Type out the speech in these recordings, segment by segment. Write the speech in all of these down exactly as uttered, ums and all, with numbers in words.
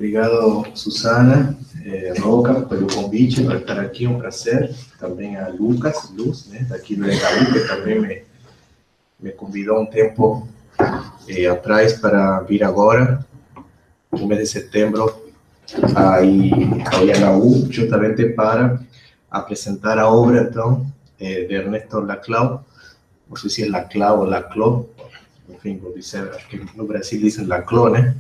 Obrigado, Susana eh, Roca, pelo convite para estar aqui, um prazer. Também a Lucas, Luz, né, daqui do E H U, que também me, me convidou um tempo eh, atrás para vir agora, no mês de setembro, aí, ao I H U, justamente para apresentar a obra, então, eh, de Ernesto Laclau. Não sei se é Laclau ou Laclau, enfim, vou dizer, acho que no Brasil dizem Laclau, né?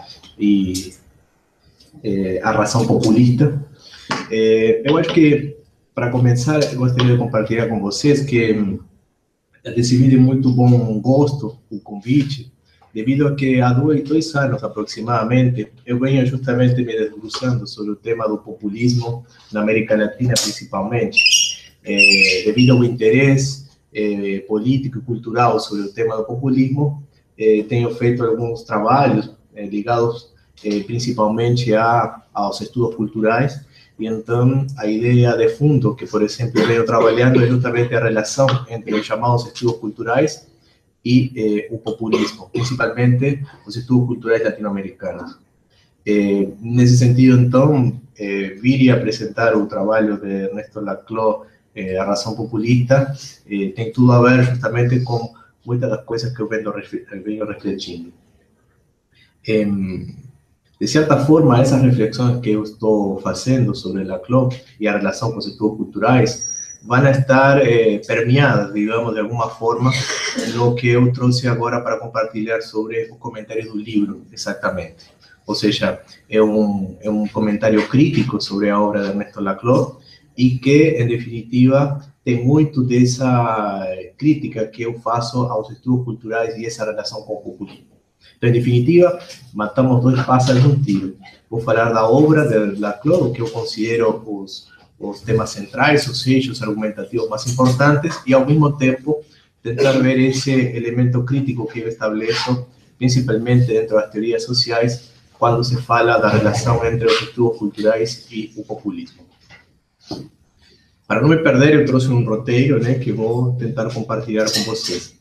E eh, a razão populista. Eh, eu acho que, para começar, eu gostaria de compartilhar com vocês que hum, recebi de muito bom gosto o convite, devido a que há dois, dois anos aproximadamente eu venho justamente me debruçando sobre o tema do populismo na América Latina, principalmente, eh, devido ao interesse eh, político e cultural sobre o tema do populismo. Eh, tenho feito alguns trabalhos eh, ligados eh, principalmente a, aos estudos culturais, e então a ideia de fundo que, por exemplo, eu venho trabalhando é justamente a relação entre os chamados estudos culturais e eh, o populismo, principalmente os estudos culturais latino-americanos. Eh, nesse sentido, então, eh, vir e apresentar o trabalho de Ernesto Laclau, eh, A Razão Populista, eh, tem tudo a ver justamente com muitas das coisas que eu venho, venho refletindo. Eh, de certa forma, essas reflexões que eu estou fazendo sobre Laclau e a relação com os estudos culturais vão estar eh, permeadas, digamos, de alguma forma, no que eu trouxe agora para compartilhar sobre o comentário do livro, exatamente. Ou seja, é um, é um comentário crítico sobre a obra de Ernesto Laclau e que, em definitiva, tem muito dessa crítica que eu faço aos estudos culturais e essa relação com o populismo. Então, em definitiva, matamos dois pássaros num tiro. Vou falar da obra de Laclau, que eu considero os, os temas centrais, os eixos argumentativos mais importantes, e, ao mesmo tempo, tentar ver esse elemento crítico que eu estabeleço, principalmente dentro das teorias sociais, quando se fala da relação entre os estudos culturais e o populismo. Para não me perder, eu trouxe um roteiro, né, que vou tentar compartilhar com vocês.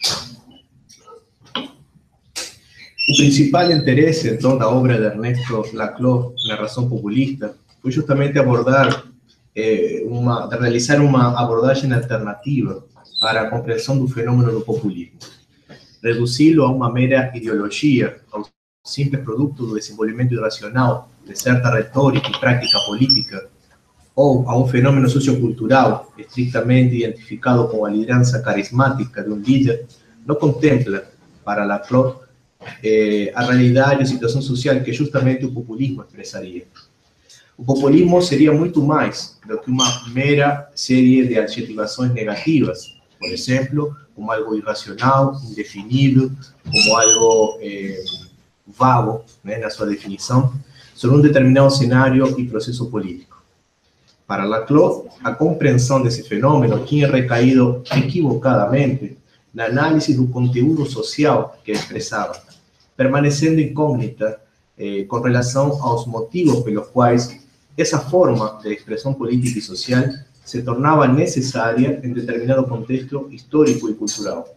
O principal interesse, então, da obra de Ernesto Laclau na Razão Populista foi justamente abordar, eh, uma, de realizar uma abordagem alternativa para a compreensão do fenômeno do populismo. Reduzi-lo a uma mera ideologia, ao simples produto do desenvolvimento irracional de certa retórica e prática política, ou a um fenômeno sociocultural estritamente identificado com a liderança carismática de um líder, não contempla, para Laclau, eh, a realidade e a situação social que justamente o populismo expressaria. O populismo seria muito mais do que uma mera série de adjetivações negativas, por exemplo, como algo irracional, indefinido, como algo eh, vago, né, na sua definição, sobre um determinado cenário e processo político. Para Laclau, a compreensão desse fenômeno tinha recaído equivocadamente na análise do conteúdo social que expressava, permanecendo incógnita eh, com relação aos motivos pelos quais essa forma de expressão política e social se tornava necessária em determinado contexto histórico e cultural.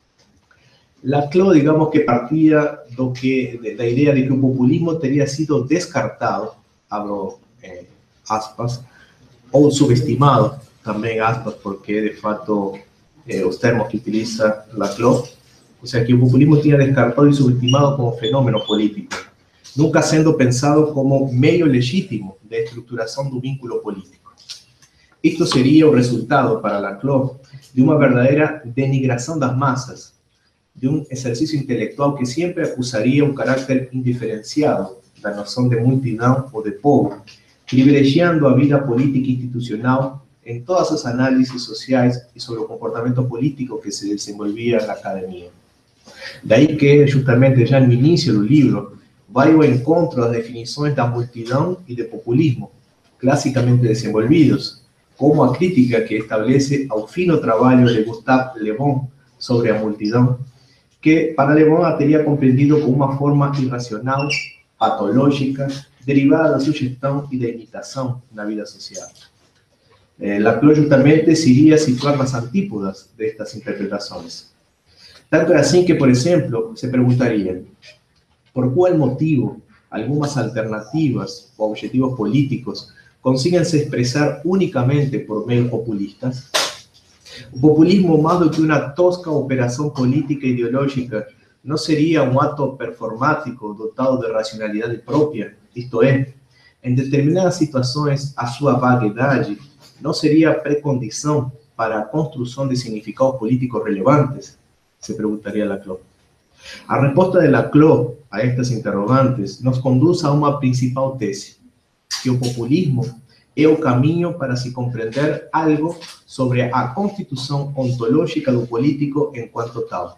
Laclau, digamos que partia do que, de, da ideia de que o populismo teria sido descartado, abro eh, aspas, ou subestimado, também aspas, porque de fato eh, os termos que utiliza Laclau, o sea, que o populismo tinha descartado e subestimado como fenômeno político, nunca sendo pensado como meio legítimo de estruturação do vínculo político. Isto seria o resultado, para Laclau, de uma verdadeira denigração das massas, de um exercício intelectual que sempre acusaria um caráter indiferenciado da noção de multidão ou de povo, privilegiando a vida política e institucional em todas as análises sociais e sobre o comportamento político que se desenvolvia na academia. Daí que, justamente já no início do livro, vai ao encontro das definições da multidão e de populismo, classicamente desenvolvidos, como a crítica que estabelece ao fino trabalho de Gustave Le Bon sobre a multidão, que para Le Bon a teria compreendido como uma forma irracional, patológica, derivada da sugestão e da imitação na vida social. Eh, Laclau justamente se iria situar nas antípodas destas interpretações. Tanto é assim que, por exemplo, se perguntaria: por qual motivo algunas alternativas o objetivos políticos consiguen se expresar únicamente por medios populistas? O populismo, más do que una tosca operación política e ideológica, ¿no sería un acto performático dotado de racionalidad propia? Esto es, en determinadas situaciones, a su vaguedade ¿no sería precondición para la construcción de significados políticos relevantes? Se preguntaría Laclau. A respuesta de Laclau a estas interrogantes nos conduce a una principal tesis, que el populismo es el camino para se comprender algo sobre la constitución ontológica del político en cuanto tal.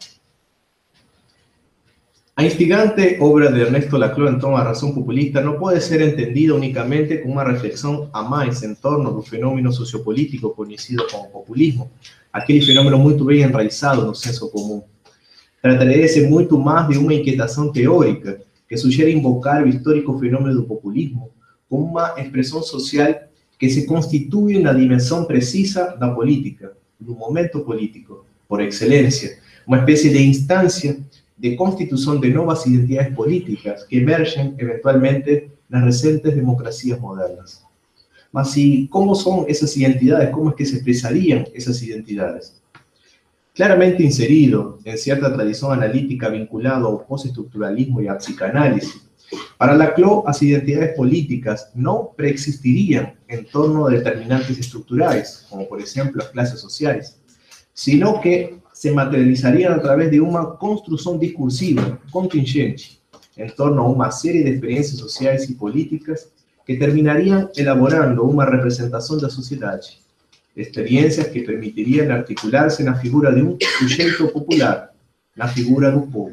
La instigante obra de Ernesto Laclau, en torno a la razón populista, no puede ser entendida únicamente como una reflexión a más en torno al fenómeno sociopolítico conocido como populismo, aquel fenómeno muy bien enraizado en el senso común. Tratará-se muito más de una inquietación teórica que sugiere invocar el histórico fenómeno del populismo como una expresión social que se constituye en la dimensión precisa de la política, del momento político, por excelencia, una especie de instancia de constitución de nuevas identidades políticas que emergen eventualmente en las recientes democracias modernas. Mas, ¿y cómo son esas identidades? ¿Cómo es que se expresarían esas identidades? Claramente inserido en cierta tradición analítica vinculada al postestructuralismo y al psicanálisis, para Laclau, las identidades políticas no preexistirían en torno a determinantes estructurales, como por ejemplo las clases sociales, sino que se materializarían a través de una construcción discursiva contingente en torno a una serie de experiencias sociales y políticas que terminarían elaborando una representación de la sociedad, experiencias que permitirían articularse en la figura de un sujeto popular, la figura del pueblo.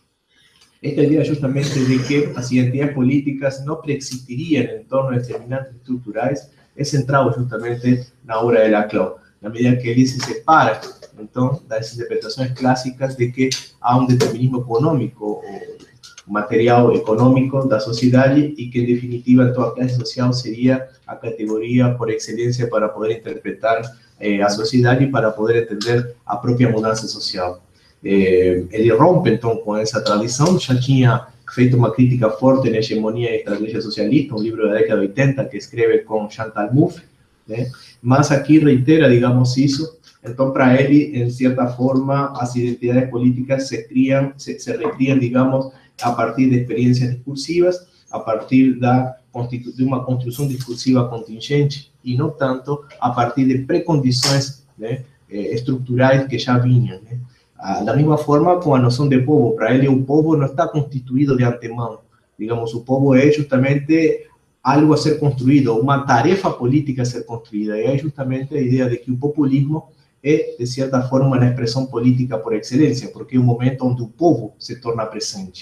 Esta idea justamente de que las identidades políticas no preexistirían en torno a determinantes estructurales es centrado justamente en la obra de Laclau, a medida que él se separa entonces de las interpretaciones clásicas de que hay un determinismo económico o material económico de la sociedad y que en definitiva toda clase social sería la categoría por excelencia para poder interpretar eh, a sociedad y para poder entender a propia mudanza social. Eh, ele rompe então com essa tradição, já tinha feito uma crítica forte na hegemonia e estratégia socialista, um livro da década de oitenta que escreve com Chantal Mouffe, né? Mas aqui reitera, digamos, isso. Então, para ele, em certa forma, as identidades políticas se criam, se, se recriam, digamos, a partir de experiências discursivas, a partir da, de uma construção discursiva contingente e não tanto a partir de precondições, né, estruturais que já vinham, né? Da misma forma con la noción de povo, para él el povo no está constituido de antemano, digamos, el povo es justamente algo a ser construido, una tarefa política a ser construida, y hay justamente la idea de que el populismo es, de cierta forma, una expresión política por excelencia, porque es un momento donde el povo se torna presente.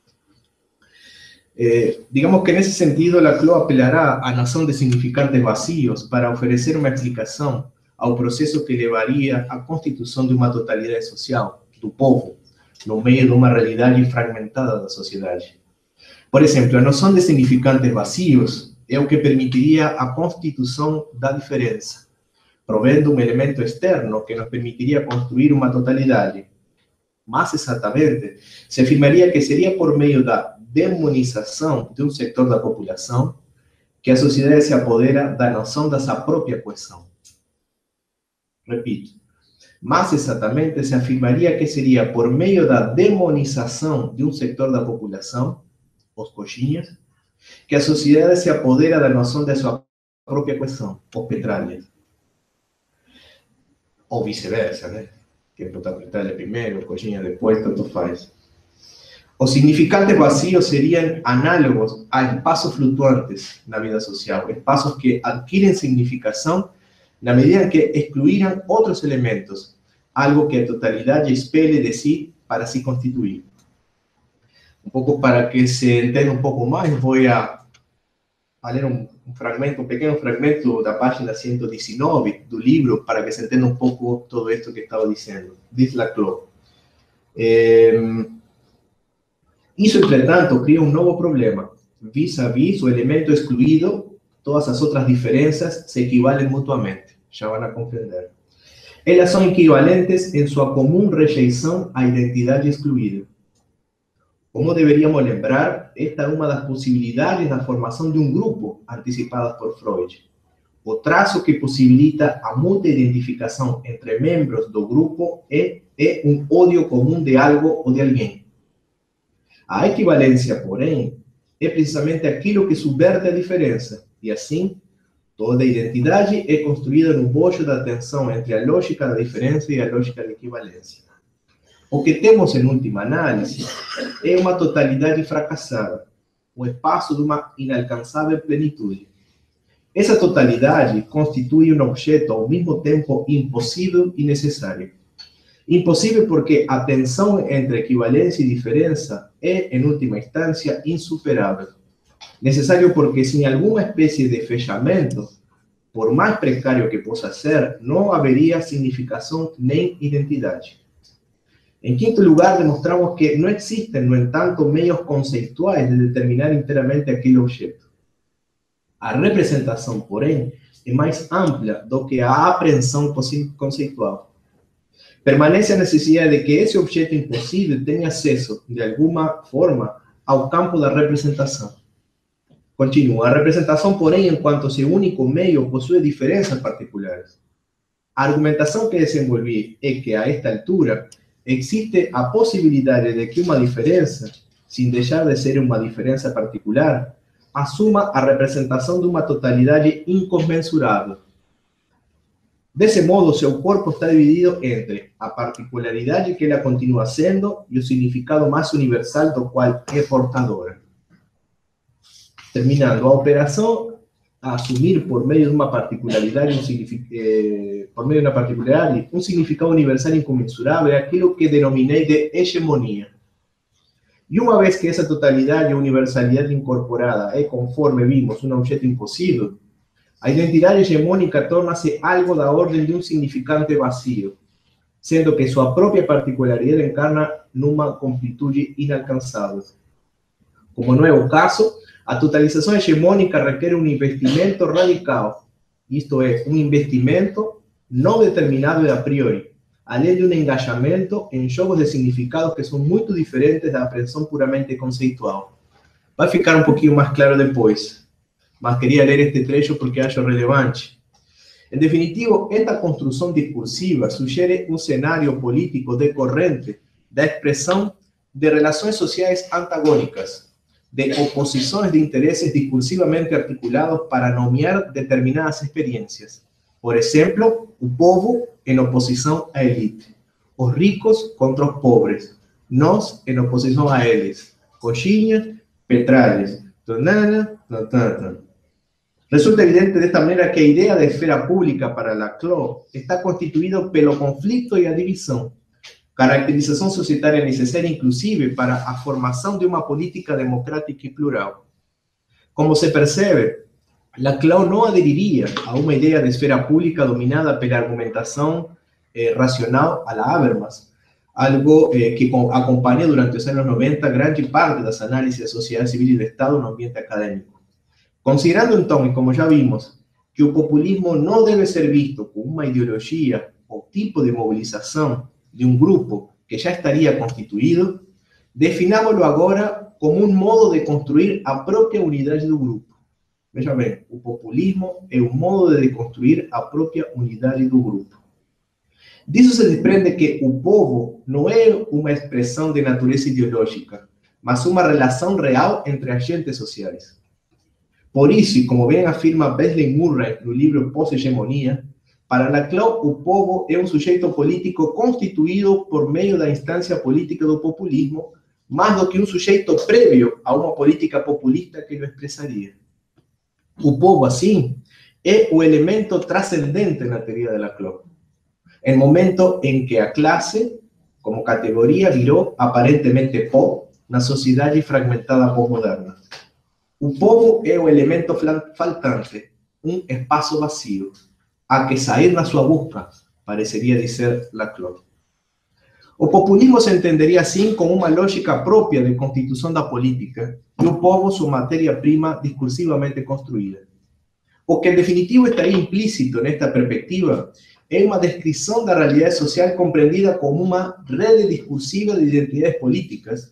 Eh, digamos que en ese sentido Laclau apelará a noción de significantes vacíos para ofrecer una explicación ao processo que levaria à constituição de uma totalidade social, do povo, no meio de uma realidade fragmentada da sociedade. Por exemplo, a noção de significantes vazios é o que permitiria a constituição da diferença, provendo um elemento externo que nos permitiria construir uma totalidade. Mais exatamente, se afirmaria que seria por meio da demonização de um setor da população que a sociedade se apodera da noção da sua própria coesão. Repito, más exactamente se afirmaría que sería por medio de la demonización de un sector de la población, os coxinhas, que a sociedad se apodera de la noción de su propia cohesión, os petralhas. O viceversa, ¿no? Que petralha primero, coxinhas después, tanto faz. Os significantes vacíos serían análogos a espacios fluctuantes en la vida social, espacios que adquieren significación na medida en que excluirán otros elementos, algo que a totalidad expele de sí para se constituir. Un poco para que se entienda un poco más, voy a, a leer un, un fragmento, un pequeño fragmento de la página ciento diecinueve del libro para que se entienda un poco todo esto que estaba diciendo. Dice Laclau. Eh, Isso, entretanto, cria um novo problema. Vis-a-vis o elemento excluído, todas as outras diferenças se equivalen mutuamente. Já vão a compreender. Elas são equivalentes em sua comum rejeição à identidade excluída. Como deveríamos lembrar, esta é uma das possibilidades da formação de um grupo antecipadas por Freud. O traço que possibilita a mútua identificação entre membros do grupo é, é um ódio comum de algo ou de alguém. A equivalência, porém, é precisamente aquilo que subverte a diferença, e assim, toda identidade é construída no bojo da tensão entre a lógica da diferença e a lógica da equivalência. O que temos, em última análise, é uma totalidade fracassada, o espaço de uma inalcançável plenitude. Essa totalidade constitui um objeto ao mesmo tempo impossível e necessário. Impossível porque a tensão entre equivalência e diferença é, em última instância, insuperável. Necessário porque, sem alguma espécie de fechamento, por mais precário que possa ser, não haveria significação nem identidade. Em quinto lugar, demonstramos que não existem, no entanto, meios conceituais de determinar inteiramente aquele objeto. A representação, porém, é mais ampla do que a apreensão conceitual. Permanece a necessidade de que esse objeto impossível tenha acesso, de alguma forma, ao campo da representação. Continua. A representação, porém, enquanto seu único meio, possui diferenças particulares. A argumentação que desenvolvi é que, a esta altura, existe a possibilidade de que uma diferença, sem deixar de ser uma diferença particular, assuma a representação de uma totalidade incomensurável. Desse modo, seu corpo está dividido entre a particularidade que ela continua sendo e o significado mais universal do qual é portadora. Terminando, a operação a assumir por meio de uma particularidade, um eh, por meio de uma particularidade, um significado universal incomensurável é aquilo que denominei de hegemonia. E uma vez que essa totalidade ou universalidade incorporada é, conforme vimos, um objeto impossível, a identidade hegemônica torna-se algo da ordem de um significante vazio, sendo que sua própria particularidade encarna numa completude inalcançável. Como não é o caso, a totalização hegemônica requer um investimento radical, isto é, um investimento não determinado a priori, além de um engajamento em jogos de significados que são muito diferentes da apreensão puramente conceitual. Vai ficar um pouquinho mais claro depois, mas queria ler este trecho porque acho relevante. Em definitivo, esta construção discursiva sugere um cenário político decorrente da expressão de relações sociais antagônicas, de oposições de interesses discursivamente articulados para nomear determinadas experiências. Por exemplo, o povo em oposição à elite, os ricos contra os pobres, nós em oposição a eles, coxinhas, petralhas, tonana, tonana. Resulta evidente desta maneira que a ideia de esfera pública para Laclau está constituída pelo conflito e a divisão, caracterização societária necessária inclusive para a formação de uma política democrática e plural. Como se percebe, Laclau não aderiria a uma ideia de esfera pública dominada pela argumentação eh, racional a la Habermas, algo eh, que acompanha durante os anos noventa grande parte das análises da sociedade civil e do Estado no ambiente acadêmico. Considerando então, e como já vimos, que o populismo não deve ser visto como uma ideologia ou tipo de movilização de um grupo que já estaria constituído, definámoslo agora como um modo de construir a própria unidade do grupo. Veja bem, o populismo é um modo de construir a própria unidade do grupo. Disso se desprende que o povo não é uma expressão de natureza ideológica, mas uma relação real entre agentes sociais. Por isso, e como bem afirma Beasley Murray no livro Pós-Hegemonia, para Laclau o povo é um sujeito político constituído por meio da instância política do populismo, mais do que um sujeito prévio a uma política populista que o expressaria. O povo, assim, é o elemento transcendente na teoria de Laclau, em momento em que a classe, como categoria, virou aparentemente pó na sociedade fragmentada pós-moderna. O povo é o elemento faltante, um espaço vazio, a que sair na sua busca, pareceria dizer Laclau. O populismo se entenderia assim como uma lógica própria de constituição da política e o povo sua matéria-prima discursivamente construída. O que, em definitivo, estaria implícito nesta perspectiva é uma descrição da realidade social compreendida como uma rede discursiva de identidades políticas,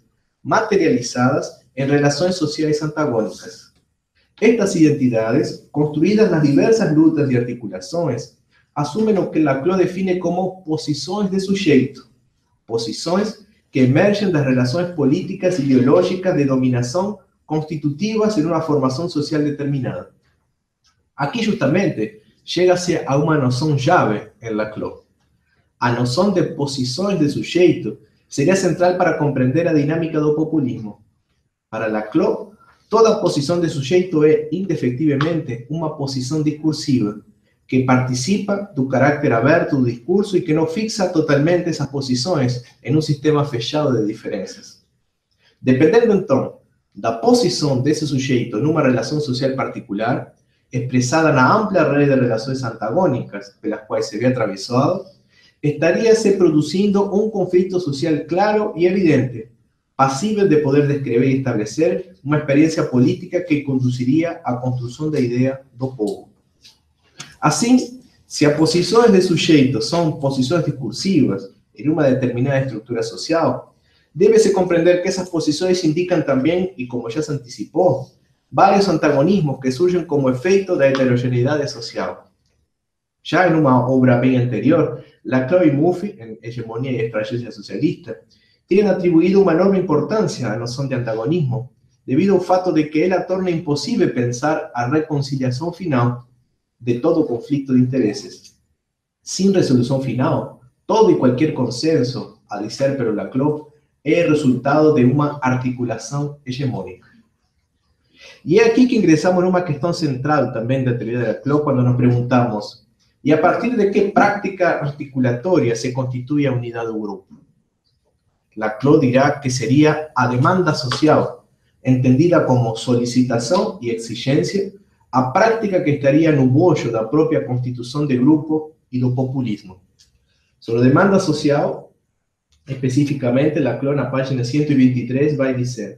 materializadas en relaciones sociales antagónicas. Estas identidades, construidas nas diversas lutas e articulações, assumem o que Laclau define como posições de sujeito, posições que emergem das relações políticas e ideológicas de dominação constitutivas em uma formação social determinada. Aqui, justamente, chega-se a uma noção chave em Laclau. A noção de posições de sujeito seria central para compreender a dinâmica do populismo. Para Laclau, toda posição de sujeito é, indefectivamente, uma posição discursiva, que participa do carácter aberto do discurso e que não fixa totalmente essas posições em um sistema fechado de diferenças. Dependendo, então, da posição desse sujeito numa relação social particular, expressada na ampla rede de relações antagônicas pelas quais se vê atravessado, estaria se produzindo um conflito social claro e evidente, passível de poder descrever e estabelecer uma experiência política que conduziria à construção da ideia do povo. Assim, se as posições de sujeito são posições discursivas em uma determinada estrutura social, deve-se compreender que essas posições indicam também, e como já se antecipou, vários antagonismos que surgem como efeito da heterogeneidade social. Já em uma obra bem anterior, Laclau e Murphy, em Hegemonia e Estratégia Socialista, têm atribuído uma enorme importância à noção de antagonismo, devido ao fato de que ela torna impossível pensar a reconciliação final de todo conflito de interesses. Sem resolução final, todo e qualquer consenso, a dizer pelo Laclau, é resultado de uma articulação hegemônica. E é aqui que ingressamos numa questão central também da teoria de Laclau, quando nos perguntamos: e a partir de que prática articulatória se constitui a unidade do grupo? Laclau dirá que seria a demanda social, entendida como solicitação e exigência, a prática que estaria no bojo da própria constituição de grupo e do populismo. Sobre demanda social, especificamente, Laclau, na página cento e vinte e três, vai dizer: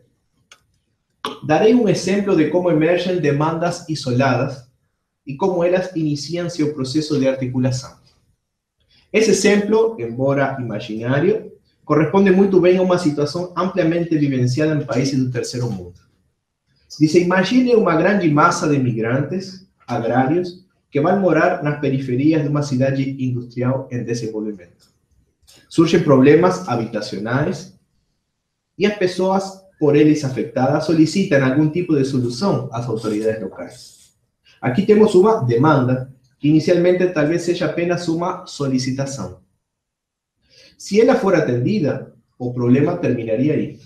darei um exemplo de como emergem demandas isoladas e como elas iniciam seu processo de articulação. Esse exemplo, embora imaginário, corresponde muito bem a uma situação amplamente vivenciada em países do terceiro mundo. Diz: imagine uma grande massa de imigrantes agrários que vão morar nas periferias de uma cidade industrial em desenvolvimento. Surgem problemas habitacionais e as pessoas por eles afectadas solicitam algum tipo de solução às autoridades locais. Aqui temos uma demanda que inicialmente talvez seja apenas uma solicitação. Se ela for atendida, o problema terminaria aí.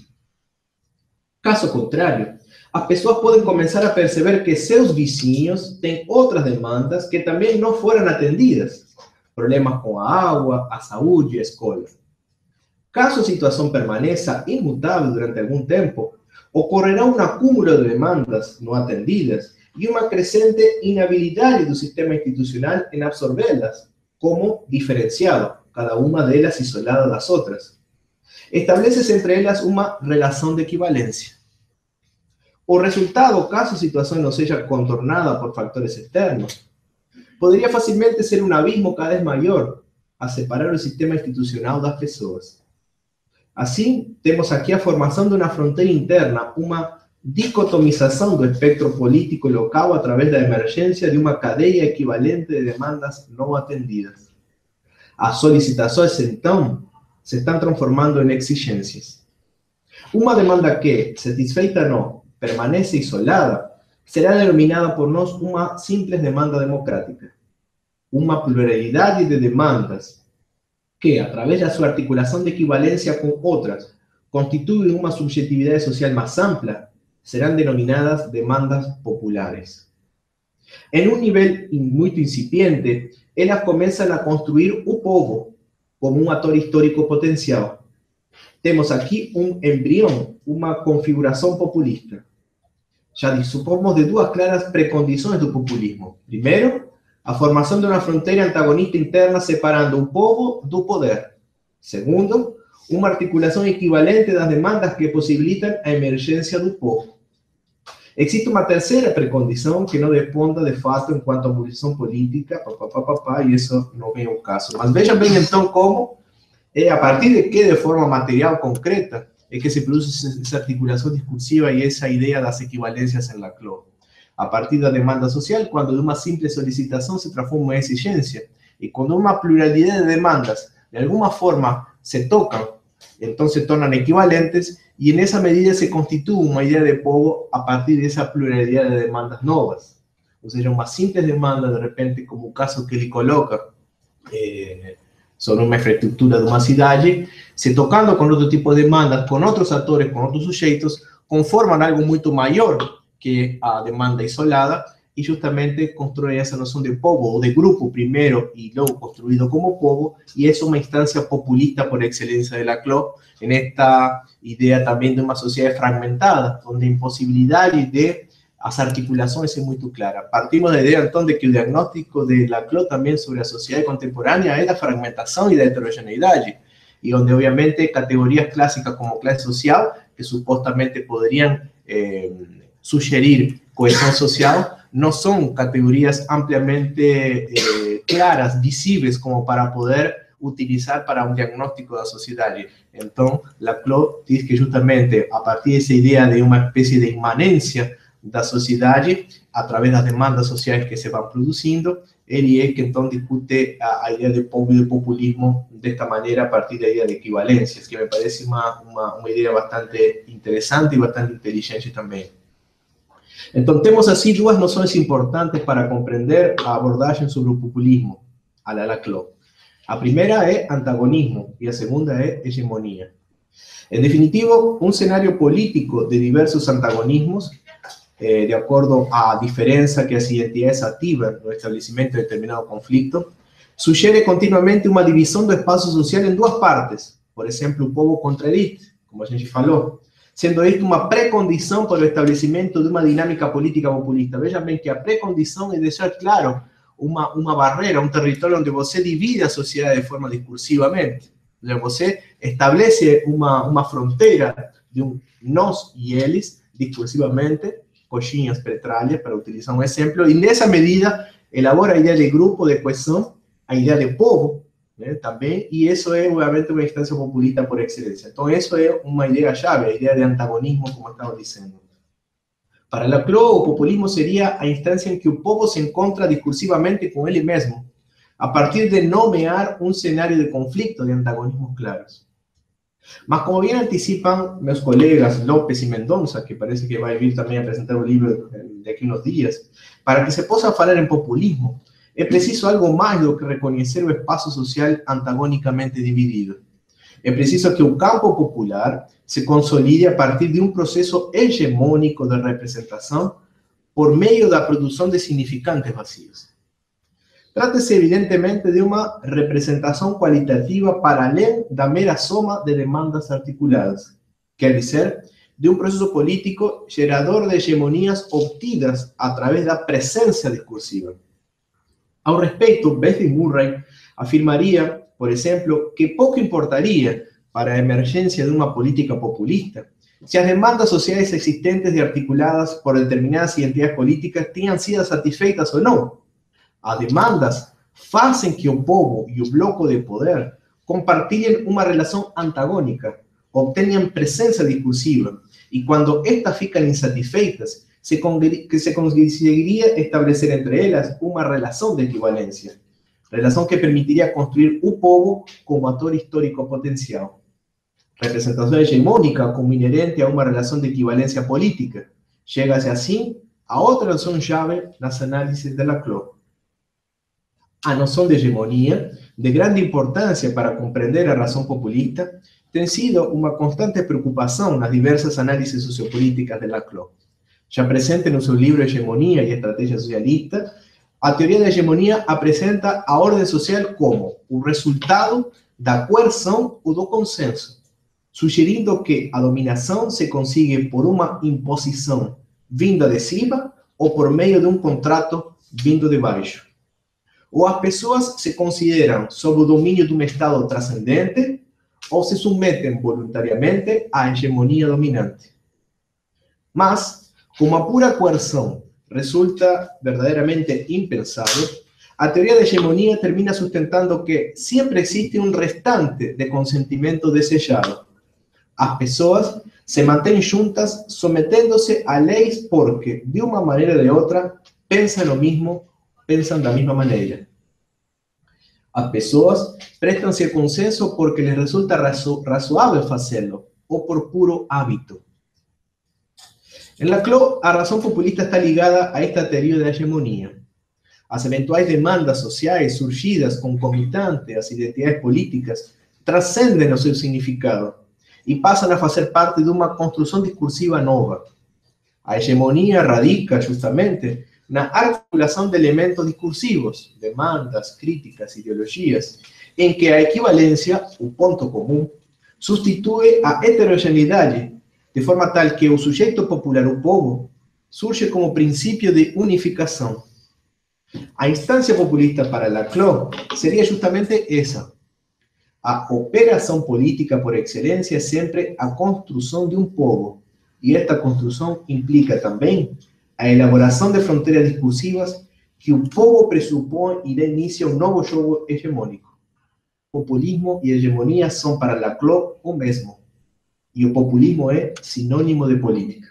Caso contrário, as pessoas podem começar a perceber que seus vizinhos têm outras demandas que também não foram atendidas. Problemas com a água, a saúde e a escola. Caso a situação permaneça imutável durante algum tempo, ocorrerá um acúmulo de demandas não atendidas e uma crescente inabilidade do sistema institucional em absorvê-las, como diferenciado, cada uma delas isolada das outras. Estabelece-se entre elas uma relação de equivalência. O resultado, caso a situação não seja contornada por fatores externos, poderia facilmente ser um abismo cada vez maior a separar o sistema institucional das pessoas. Assim, temos aqui a formação de uma fronteira interna, uma dicotomização do espectro político local através da emergência de uma cadeia equivalente de demandas não atendidas. As solicitações, então, se estão transformando em exigências. Uma demanda que, satisfeita ou não, permanece isolada, será denominada por nós uma simples demanda democrática. Uma pluralidade de demandas que, através da sua articulação de equivalência com outras, constituem uma subjetividade social mais ampla, serão denominadas demandas populares. Em um nível muito incipiente, elas começam a construir o povo como um ator histórico potencial. Temos aqui um embrião, uma configuração populista. Já dispomos de duas claras precondições do populismo. Primeiro, a formação de uma fronteira antagonista interna separando o povo do poder. Segundo, uma articulação equivalente das demandas que possibilitam a emergência do povo. Existe uma terceira precondição que não desponta de fato enquanto a posição política, papá, papá, e isso não vem ao caso. Mas vejam bem então como é a partir de que, de forma material concreta, es que se produce esa articulación discursiva y esa idea de las equivalencias en la C L O. A partir de la demanda social, cuando de una simple solicitación se transforma en exigencia, y cuando una pluralidad de demandas de alguna forma se tocan, entonces tornan equivalentes, y en esa medida se constituye una idea de povo a partir de esa pluralidad de demandas novas. O sea, una simple demanda, de repente, como el caso que él coloca, eh, sobre una infraestructura de una ciudad, se tocando con otro tipo de demandas, con otros actores, con otros sujetos, conforman algo mucho mayor que a demanda isolada, y justamente construye esa noción de povo, o de grupo primero y luego construido como povo, y es una instancia populista por excelencia de la C L O, en esta idea también de una sociedad fragmentada, donde la imposibilidad de las articulaciones es muy clara. Partimos de la idea entonces de que el diagnóstico de la C L O también sobre la sociedad contemporánea es la fragmentación y la heterogeneidad, y donde obviamente categorías clásicas como clase social, que supuestamente podrían eh, sugerir cohesión social, no son categorías ampliamente eh, claras, visibles, como para poder utilizar para un diagnóstico de la sociedad. Entonces, la C L O dice que justamente a partir de esa idea de una especie de inmanencia de la sociedad, a través de las demandas sociales que se van produciendo, él es que entonces discute a, a idea de povo y de populismo de esta manera a partir de la idea de equivalencias, que me parece una, una, una idea bastante interesante y bastante inteligente también. Entonces, tenemos así dos nociones importantes para comprender la abordaje sobre el populismo a la, la C L O. La primera es antagonismo y la segunda es hegemonía. En definitivo, un escenario político de diversos antagonismos, eh, de acuerdo a diferencia que las identidades activan el establecimiento de determinado conflicto, sugiere continuamente una división del espacio social en dos partes, por ejemplo, un povo contra elite, como a gente falou, sendo esto una precondición para el establecimiento de una dinámica política populista. Vean bien que la precondición es dejar claro una, una barrera, un territorio donde você divide a sociedad de forma discursivamente. O sea, você establece una, una frontera de un nos y eles discursivamente, coxinhas, petralhas, para utilizar un ejemplo, y en esa medida elabora la idea de grupo, de cohesión, la idea de povo, ¿eh? También, y eso es obviamente una instancia populista por excelencia. Entonces, eso es una idea llave, la idea de antagonismo, como estamos diciendo. Para la C L O, el populismo sería la instancia en que el povo se encuentra discursivamente con él mismo, a partir de nomear un escenario de conflicto, de antagonismos claros. Mas, como bien anticipan meus colegas López y Mendonça, que parece que va a ir también a presentar un libro de aquí unos días, para que se pueda hablar en populismo, es preciso algo más do que reconocer el espacio social antagónicamente dividido. Es preciso que el campo popular se consolide a partir de un proceso hegemónico de representación por medio de la producción de significantes vacíos. Trata-se evidentemente de una representación cualitativa para além da mera soma de demandas articuladas, quer dizer, de un proceso político gerador de hegemonías obtidas a través de la presencia discursiva. Al respecto, Beth y Murray afirmaría, por ejemplo, que poco importaría para la emergencia de una política populista si las demandas sociales existentes y articuladas por determinadas identidades políticas tengan sido satisfeitas o no. Las demandas hacen que el povo y el bloco de poder compartillen una relación antagónica, obtengan presencia discursiva, y cuando estas fican insatisfeitas, se, que se conseguiría establecer entre ellas una relación de equivalencia, relación que permitiría construir un povo como actor histórico potencial. Representación hegemónica como inherente a una relación de equivalencia política. Llegase así a otra noción llave en las análisis de la C L O. A noción de hegemonía, de grande importancia para comprender la razón populista, ha sido una constante preocupación en las diversas análisis sociopolíticas de la C L O. Ya presente en su libro Hegemonía y Estrategia Socialista, la teoría de hegemonía presenta a orden social como un resultado da coerción o do consenso, sugerindo que a dominación se consigue por una imposición vinda de cima o por medio de un contrato vindo de baixo. O as pessoas se consideran sob o domínio de um Estado trascendente ou se submetem voluntariamente à hegemonia dominante. Mas, como a pura coerção resulta verdaderamente impensável, a teoria da hegemonia termina sustentando que sempre existe um restante de consentimento desejado, As pessoas se mantêm juntas sometendo-se a leis porque, de uma maneira ou de outra, pensam o mesmo, pensam da mesma maneira. As pessoas prestam-se a consenso porque les resulta razo razoável fazê-lo, ou por puro hábito. En la C L O, a razão populista está ligada a esta teoria da hegemonia. As eventuais demandas sociais surgidas concomitantes às identidades políticas transcendem o seu significado e passam a fazer parte de uma construção discursiva nova. A hegemonia radica, justamente, na articulação de elementos discursivos, demandas, críticas, ideologias, em que a equivalência, o ponto comum, substitui a heterogeneidade, de forma tal que o sujeito popular, o povo, surge como princípio de unificação. A instância populista para la C L O seria justamente essa. A operação política por excelência é sempre a construção de um povo, e esta construção implica também a elaboração de fronteiras discursivas que o povo pressupõe e dá início a um novo jogo hegemônico. Populismo e hegemonia são para la C L O o mesmo, e o populismo é sinônimo de política.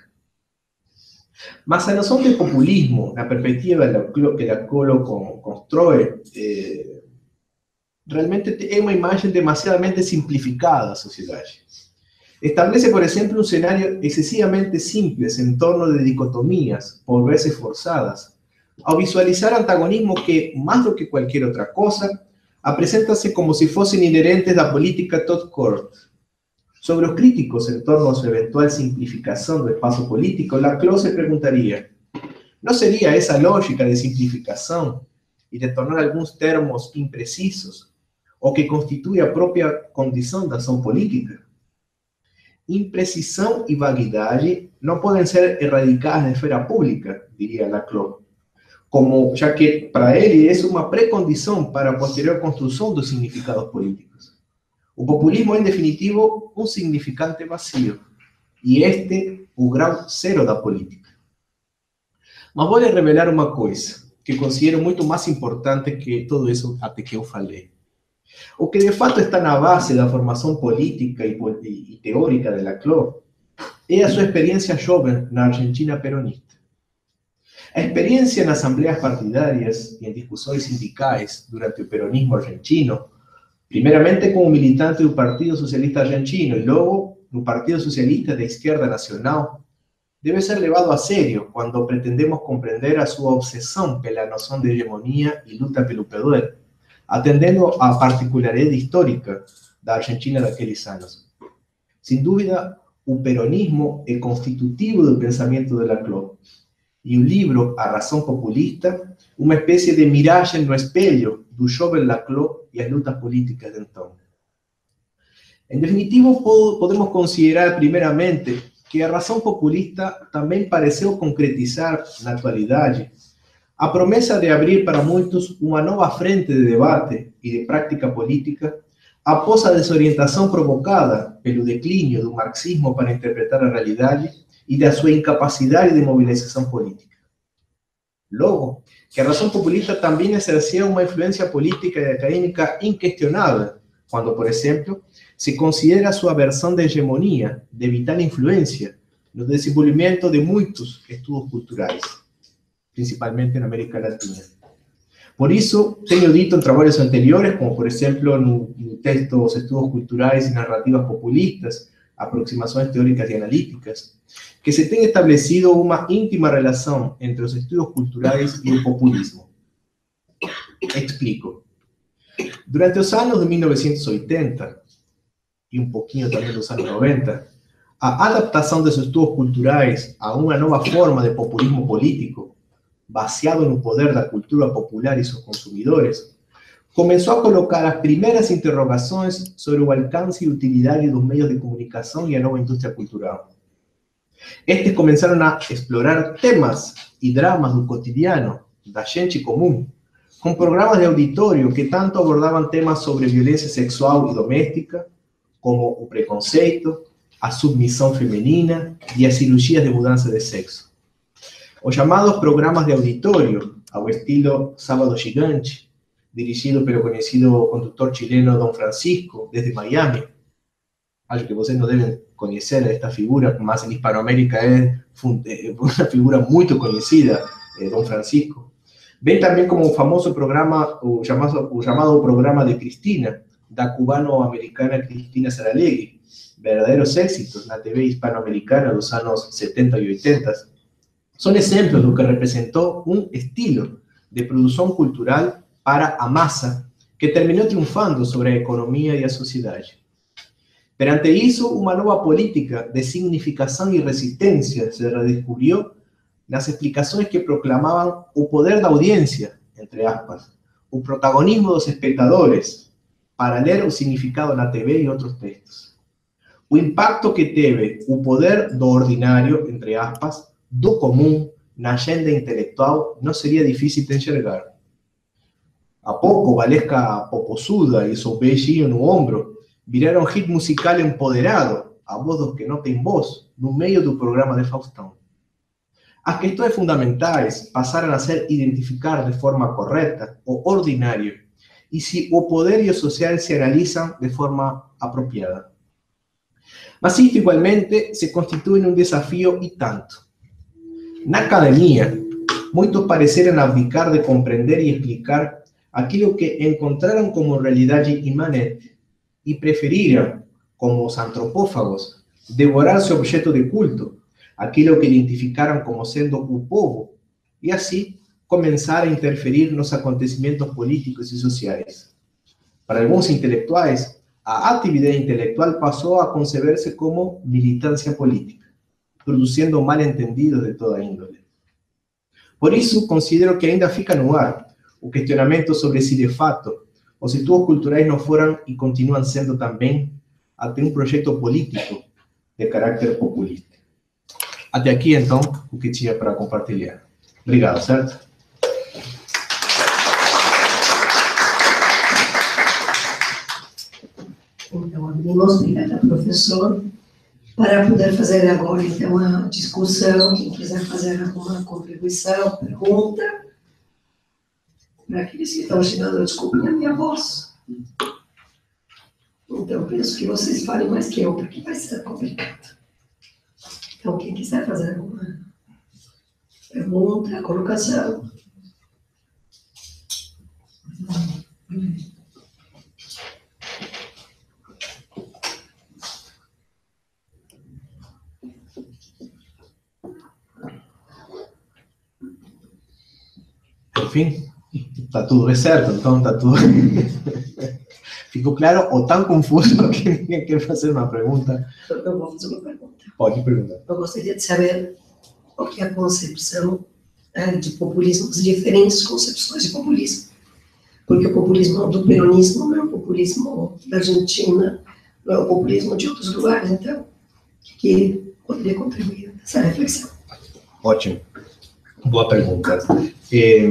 Mas a noção de populismo, na perspectiva que la C L O constrói, eh, realmente é uma imagem demasiadamente simplificada da sociedade. Establece, por exemplo, um cenário excessivamente simples em torno de dicotomías, por vezes forçadas, ao visualizar antagonismos que, mais do que qualquer outra coisa, apresentam-se como se fossem inerentes da política tot court. Sobre os críticos em torno a sua eventual simplificação do espaço político, la C L O se perguntaria: não seria essa lógica de simplificação e de tornar alguns termos imprecisos o que constitui a própria condição da ação política? Imprecisão e vaguidade não podem ser erradicadas da esfera pública, diria la C L O, como, já que para ele é uma pré-condição para a posterior construção dos significados políticos. O populismo é, em definitivo, um significante vazio, e este o grau zero da política. Mas vou lhe revelar uma coisa, que considero muito mais importante que tudo isso até que eu falei. O que de fato está na base da formação política e, e, e teórica da C L O é a sua experiência jovem na Argentina peronista. A experiência nas assembleias partidárias e em discussões sindicais durante o peronismo argentino, primeiramente como militante do Partido Socialista Argentino e logo no Partido Socialista de Izquierda Nacional, deve ser levado a sério quando pretendemos compreender a sua obsessão pela noção de hegemonia e luta pelo poder, atendendo à particularidade histórica da Argentina daqueles anos. Sem dúvida, o peronismo é constitutivo do pensamento da C L O, e o livro A Razão Populista, uma espécie de miragem no espelho do jovem la C L O e as lutas políticas de então. Em definitivo, podemos considerar primeiramente que a razão populista também pareceu concretizar, na atualidade, a promessa de abrir para muitos uma nova frente de debate e de prática política após a desorientação provocada pelo declínio do marxismo para interpretar a realidade e da sua incapacidade de mobilização política. Logo, que a razão populista também exercia uma influência política e acadêmica inquestionável, quando, por exemplo, se considera sua versão de hegemonia de vital influência no desenvolvimento de muitos estudos culturais, principalmente na América Latina. Por isso, tenho dito em trabalhos anteriores, como por exemplo no, no texto Os Estudos Culturais e Narrativas Populistas, Aproximações Teóricas e Analíticas, que se tem estabelecido uma íntima relação entre os estudos culturais e o populismo. Explico. Durante os anos de mil novecentos e oitenta, e um pouquinho também dos anos noventa, a adaptação dos estudos culturais a uma nova forma de populismo político, baseado no poder da cultura popular e seus consumidores, começou a colocar as primeiras interrogações sobre o alcance e utilidade dos meios de comunicação e a nova indústria cultural. Estes começaram a explorar temas e dramas do cotidiano, da gente comum, com programas de auditório que tanto abordavam temas sobre violência sexual e doméstica, como o preconceito, a submissão feminina e as cirurgias de mudança de sexo. Os chamados programas de auditório, ao estilo Sábado Gigante, dirigido pelo conhecido condutor chileno Don Francisco, desde Miami, acho que vocês não devem conhecer esta figura, mas em Hispanoamérica é uma figura muito conhecida, eh, Dom Francisco. Ven também como o famoso programa, o chamado, o chamado programa de Cristina, da cubano-americana Cristina Saralegui, verdadeiros éxitos na T V hispanoamericana dos anos setenta e oitenta, são exemplos do que representou um estilo de produção cultural para a massa que terminou triunfando sobre a economia e a sociedade. Perante isso, uma nova política de significação e resistência se redescobriu nas explicações que proclamavam o poder da audiência, entre aspas, o protagonismo dos espectadores, para ler o significado na T V e outros textos. O impacto que teve o poder do ordinário, entre aspas, do comum, na agenda intelectual, não seria difícil de enxergar. A pouco, Valesca Popozuda e seu beijinho no ombro viraram hit musical empoderado, a voz dos que não têm voz, no meio do programa de Faustão. As questões fundamentais passaram a ser identificar de forma correta o ordinário e se o poder e o social se analisam de forma apropriada. Mas isto igualmente se constitui um desafio e tanto. Na academia, muitos pareceram abdicar de compreender e explicar aquilo que encontraram como realidade imanente e preferiram, como os antropófagos, devorar seu objeto de culto, aquilo que identificaram como sendo o povo, e assim começar a interferir nos acontecimentos políticos e sociais. Para alguns intelectuais, a atividade intelectual passou a conceber-se como militância política, produzindo mal-entendidos de toda índole. Por isso, considero que ainda fica no ar o questionamento sobre se, de fato, os estudos culturais não foram e continuam sendo também até um projeto político de caráter populista. Até aqui, então, o que tinha para compartilhar. Obrigado, certo? Então, abrimos, obrigada, professor, para poder fazer agora, então, a discussão. Quem quiser fazer alguma contribuição, pergunta, para aqueles que estão chegando, desculpem a minha voz. Então, penso que vocês falem mais que eu, porque vai ser complicado. Então, quem quiser fazer alguma pergunta, colocação. Enfim, está tudo certo, então está tudo... Ficou claro ou tão confuso que ninguém quer fazer uma pergunta? Eu vou fazer uma pergunta. Pode perguntar. Eu gostaria de saber o que é a concepção é, de populismo, as diferentes concepções de populismo. Porque o populismo do peronismo não é o populismo da Argentina, não é o populismo de outros lugares. Então, o que poderia contribuir nessa reflexão? Ótimo. Boa pergunta. É,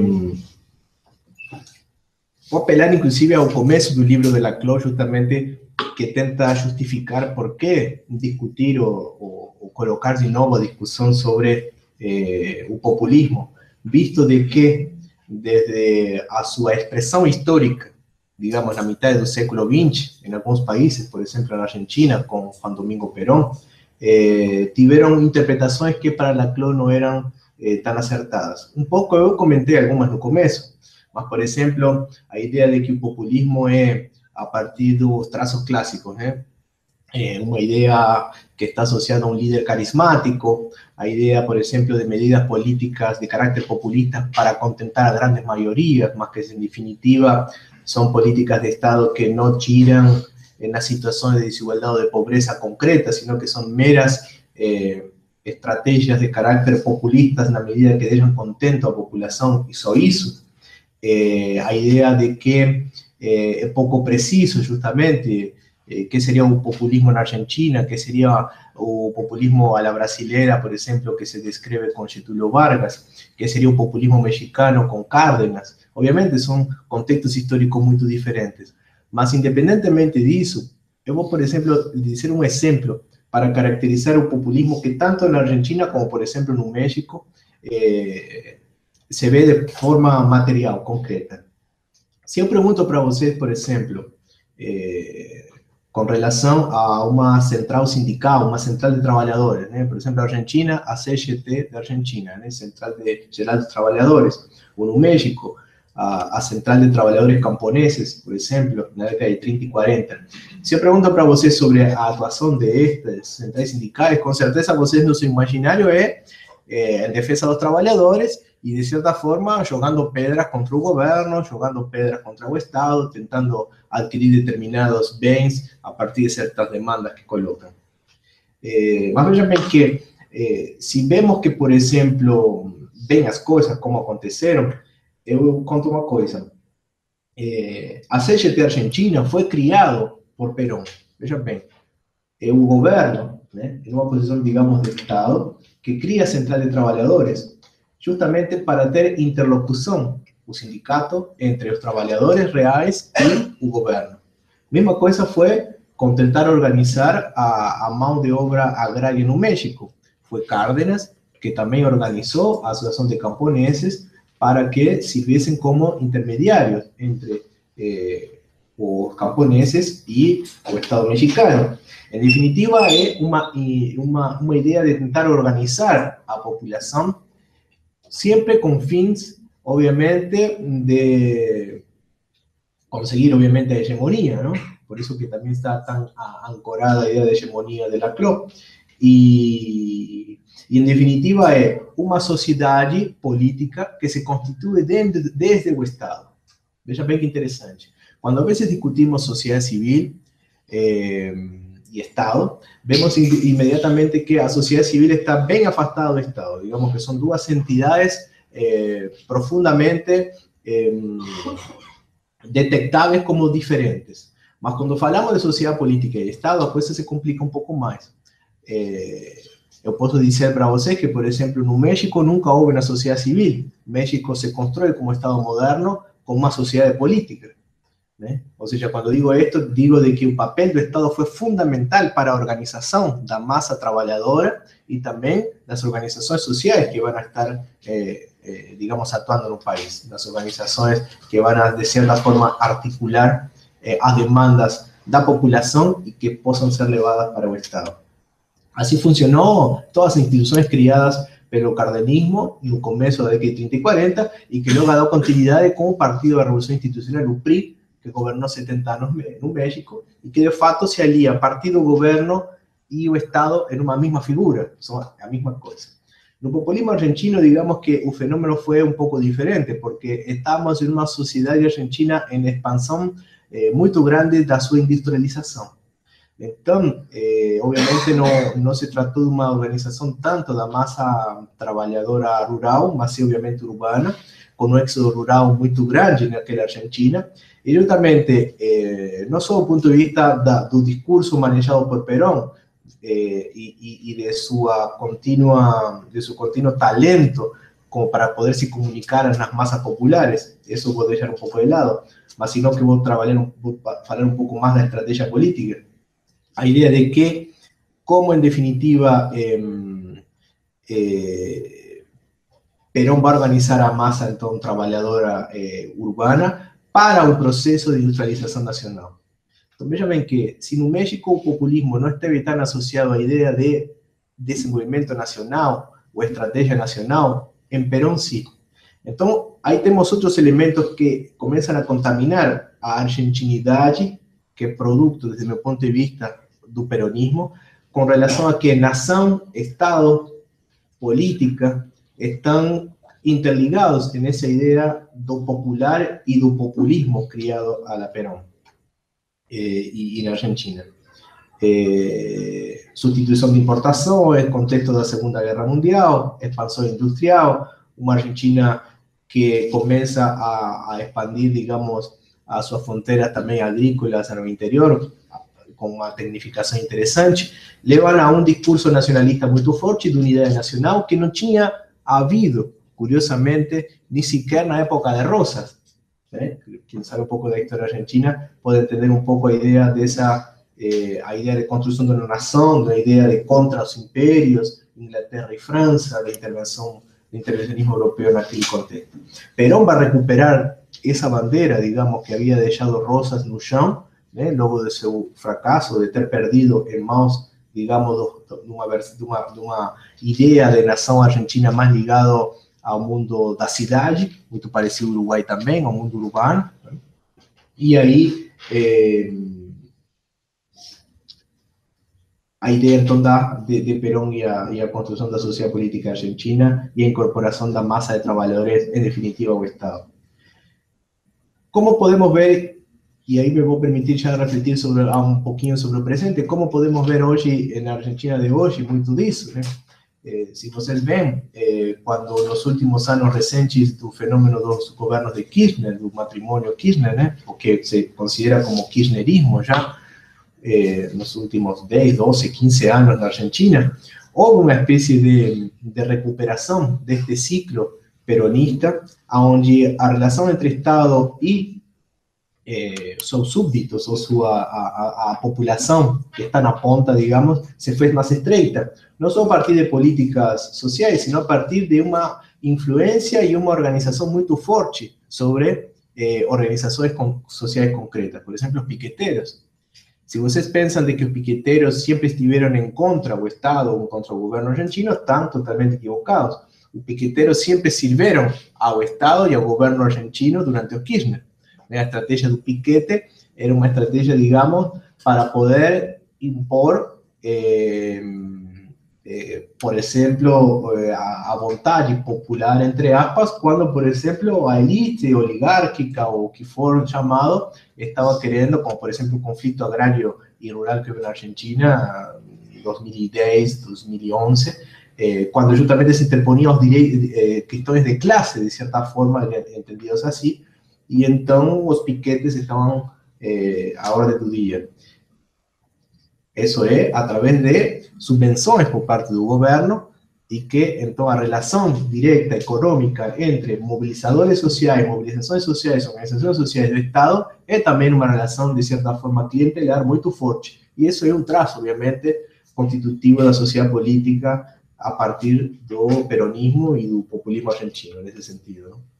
vou apelar, inclusive, ao começo do livro de Laclau, justamente, que tenta justificar por que discutir ou, ou, ou colocar de novo a discussão sobre eh, o populismo, visto de que, desde a sua expressão histórica, digamos, na metade do século vinte, em alguns países, por exemplo, na Argentina, com Juan Domingo Perón, eh, tiveram interpretações que para Laclau não eram eh, tão acertadas. Um pouco eu comentei algumas no começo, mas, por exemplo, a ideia de que o populismo é a partir dos traços clássicos, né? É uma ideia que está associada a um líder carismático, a ideia, por exemplo, de medidas políticas de caráter populista para contentar a grandes maiorias, mas que, em definitiva, são políticas de Estado que não tiram nas situações de desigualdade ou de pobreza concretas, sino que são meras eh, estratégias de caráter populistas na medida que deixam contento a população, e só isso. Eh, a ideia de que eh, é pouco preciso, justamente, eh, que seria o populismo na Argentina, que seria o populismo a la brasileira, por exemplo, que se descreve com Getúlio Vargas, que seria o populismo mexicano com Cárdenas. Obviamente, são contextos históricos muito diferentes. Mas, independentemente disso, eu vou, por exemplo, dizer um exemplo para caracterizar o populismo que tanto na Argentina como, por exemplo, no México, eh, se vê de forma material, concreta. Se eu pergunto para vocês, por exemplo, eh, com relação a uma central sindical, uma central de trabalhadores, né? Por exemplo, a Argentina, a C G T de Argentina, né? Central de, Geral de Trabalhadores. Ou no México, a, a Central de Trabalhadores Camponeses, por exemplo, na década de trinta e quarenta. Se eu pergunto para vocês sobre a atuação destas centrais sindicais, com certeza vocês no seu imaginário é, é em defesa dos trabalhadores e, de certa forma, jogando pedras contra o governo, jogando pedras contra o Estado, tentando adquirir determinados bens a partir de certas demandas que colocam. Eh, mas vejam bem que, eh, se vemos que, por exemplo, bem as coisas como aconteceram, eu conto uma coisa. Eh, a C G T Argentina foi criado por Perón. Veja bem, é o governo, né, em uma posição, digamos, de Estado, que cria a Central de Trabalhadores, justamente para ter interlocução, o sindicato, entre os trabalhadores reais e o governo. Mesma coisa foi com tentar organizar a, a mão de obra agrária no México. Foi Cárdenas que também organizou a Associação de Camponeses para que sirviesen como intermediários entre eh, os camponeses e o Estado mexicano. Em definitiva, é uma, uma, uma ideia de tentar organizar a população siempre con fins, obviamente, de conseguir, obviamente, la hegemonía, ¿no? Por eso que también está tan ancorada la idea de hegemonía de la C L O. Y, y en definitiva, es una sociedad política que se constituye desde, desde el Estado. Veja bem que interessante. Cuando a veces discutimos sociedad civil, eh, y Estado, vemos inmediatamente que la sociedad civil está bien afastada del Estado. Digamos que son dos entidades eh, profundamente eh, detectables como diferentes. Mas cuando hablamos de sociedad política y Estado, a coisa se complica un poco más. Eh, eu posso dizer para vocês que, por exemplo, no México nunca houve uma sociedade civil. México se constrói como Estado moderno com uma sociedade política. ¿Eh? O sea, cuando digo esto, digo de que el papel del Estado fue fundamental para la organización de la masa trabajadora y también las organizaciones sociales que van a estar, eh, eh, digamos, actuando en un país. Las organizaciones que van a, de cierta forma, articular eh, las demandas de la población y que puedan ser levadas para el Estado. Así funcionó todas las instituciones criadas pelo cardenismo no comienzo de la década de treinta y cuarenta y que luego ha dado continuidad como Partido de la Revolución Institucional, o P R I, que gobernó setenta años en México y que de facto se alía partido, gobierno y o Estado en una misma figura, son la misma cosa. No populismo argentino, digamos que el fenómeno fue un poco diferente, porque estamos en una sociedad argentina en expansión eh, muy grande de su industrialización. Entonces, eh, obviamente no, no se trató de una organización tanto de la masa trabajadora rural, mas sí obviamente urbana, con un éxodo rural muy grande en aquella Argentina, y justamente, eh, no solo desde el punto de vista da, del discurso manejado por Perón eh, y, y, y de, su, uh, continua, de su continuo talento como para poderse comunicar en las masas populares, eso voy a dejar un poco de lado, mas sino que voy a trabajar, voy a hablar un poco más de estrategia política. La idea de que, como en definitiva, eh, eh, Perón va a organizar a masa entonces trabajadora eh, urbana para un proceso de industrialización nacional. Entonces, vean ven que si en México el populismo no esteve tan asociado a la idea de desenvolvimiento nacional o estrategia nacional, en Perón sí. Entonces, ahí tenemos otros elementos que comienzan a contaminar a argentinidad, que es producto, desde mi punto de vista, del peronismo, con relación a que nación, Estado, política, están interligados en esa idea do popular y do populismo criado a la Perón eh, y, y en Argentina. Eh, sustitución de importación, el contexto de la Segunda Guerra Mundial, expansión industrial, una Argentina que comienza a, a expandir, digamos, a sus fronteras también agrícolas en el interior, con una tecnificación interesante, llevan a un discurso nacionalista muy fuerte de unidad nacional que no tenía habido, curiosamente, ni siquiera en la época de Rosas. ¿Eh? Quien sabe un poco de la historia argentina puede entender un poco la idea de esa eh, la idea de construcción de una nación, la idea de contra los imperios, Inglaterra y Francia, la intervención, el intervencionismo europeo en aquel contexto. Perón va a recuperar esa bandera, digamos, que había dejado Rosas en Luchán, né, logo de seu fracasso, de ter perdido em mãos, digamos, de uma, de uma, de uma ideia de nação argentina mais ligado ao mundo da cidade, muito parecido ao Uruguai também, ao mundo urbano. E aí, eh, a ideia, então, da, de, de Perón e a, e a construção da sociedade política argentina e a incorporação da massa de trabalhadores, em definitiva, ao Estado. Como podemos ver, e aí me vou permitir já refletir sobre, um pouquinho sobre o presente, como podemos ver hoje, na Argentina de hoje, muito disso, né? Eh, se vocês veem, eh, quando nos últimos anos recentes do fenômeno dos governos de Kirchner, do matrimônio Kirchner, né? O que se considera como kirchnerismo já, Eh, nos últimos dez, doce, quince anos na Argentina, houve uma espécie de, de recuperação deste ciclo peronista, onde a relação entre Estado e eh, seus súbditos, ou sua, a, a, a população que está na ponta, digamos, se fez mais estreita, não só a partir de políticas sociais, sino a partir de uma influência e uma organização muito forte sobre eh, organizações con sociais concretas, por exemplo, os piqueteros. Si ustedes piensan de que los piqueteros siempre estuvieron en contra del Estado o contra el gobierno argentino, están totalmente equivocados. Los piqueteros siempre sirvieron al Estado y al gobierno argentino durante el Kirchner. La estrategia del piquete era una estrategia, digamos, para poder impor, eh, eh, por ejemplo, eh, a, a voluntad popular, entre aspas, cuando, por ejemplo, a élite oligárquica o que fueron llamados, estaba queriendo, como por ejemplo, el conflicto agrario y rural que hubo en Argentina en dos mil diez, dos mil once, eh, cuando justamente se interponían los eh, cuestiones de clase, de cierta forma, entendidos así, y entonces los piquetes estaban eh, a orden del día. Eso es a través de subvenciones por parte del gobierno, y que entonces la relación directa económica entre movilizadores sociales, movilizaciones sociales, organizaciones sociales del Estado, es también una relación de cierta forma clientelar muy fuerte. Y eso es un trazo, obviamente, constitutivo de la sociedad política a partir del peronismo y del populismo argentino, en ese sentido, ¿no?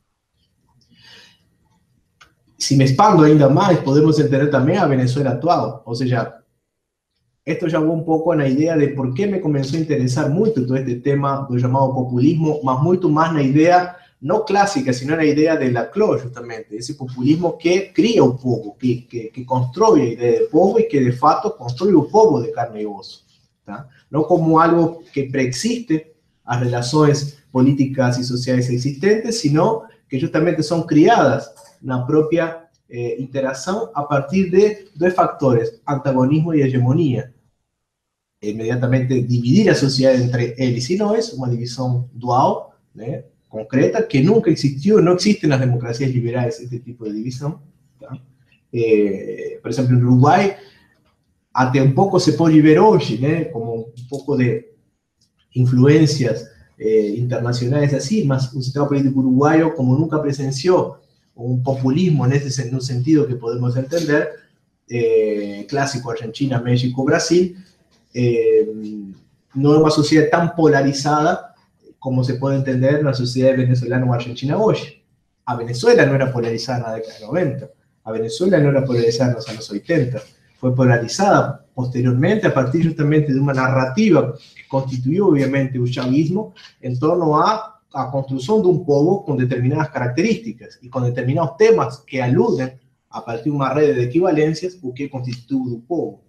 Si me expando ainda más, podemos entender también a Venezuela actual, o sea, esto llamó un poco a la idea de por qué me comenzó a interesar mucho todo este tema del llamado populismo, más mucho más la idea, no clásica, sino la idea de Laclau, justamente, ese populismo que cría un povo, que, que, que construye la idea de povo y que de facto construye un povo de carne y oso, ¿tá? No como algo que preexiste a relaciones políticas y sociales existentes, sino que justamente son criadas en la propia eh, interacción a partir de dos factores, antagonismo y hegemonía. Inmediatamente dividir a sociedad entre él y no es una división dual, ¿eh? concreta, que nunca existió, no existen las democracias liberales este tipo de división. Eh, por ejemplo, en Uruguay, hasta un poco se puede ver hoy, ¿eh? como un poco de influencias eh, internacionales así, más un sistema político uruguayo como nunca presenció un populismo en ese en un sentido que podemos entender, eh, clásico Argentina, México, Brasil, Eh, no es una sociedad tan polarizada como se puede entender en la sociedad venezolana o argentina hoy. A Venezuela no era polarizada en la década de noventa, a Venezuela no era polarizada en los años ochenta, fue polarizada posteriormente a partir justamente de una narrativa que constituyó obviamente un chavismo en torno a la construcción de un pueblo con determinadas características y con determinados temas que aluden a partir de una red de equivalencias o que constituye un pueblo.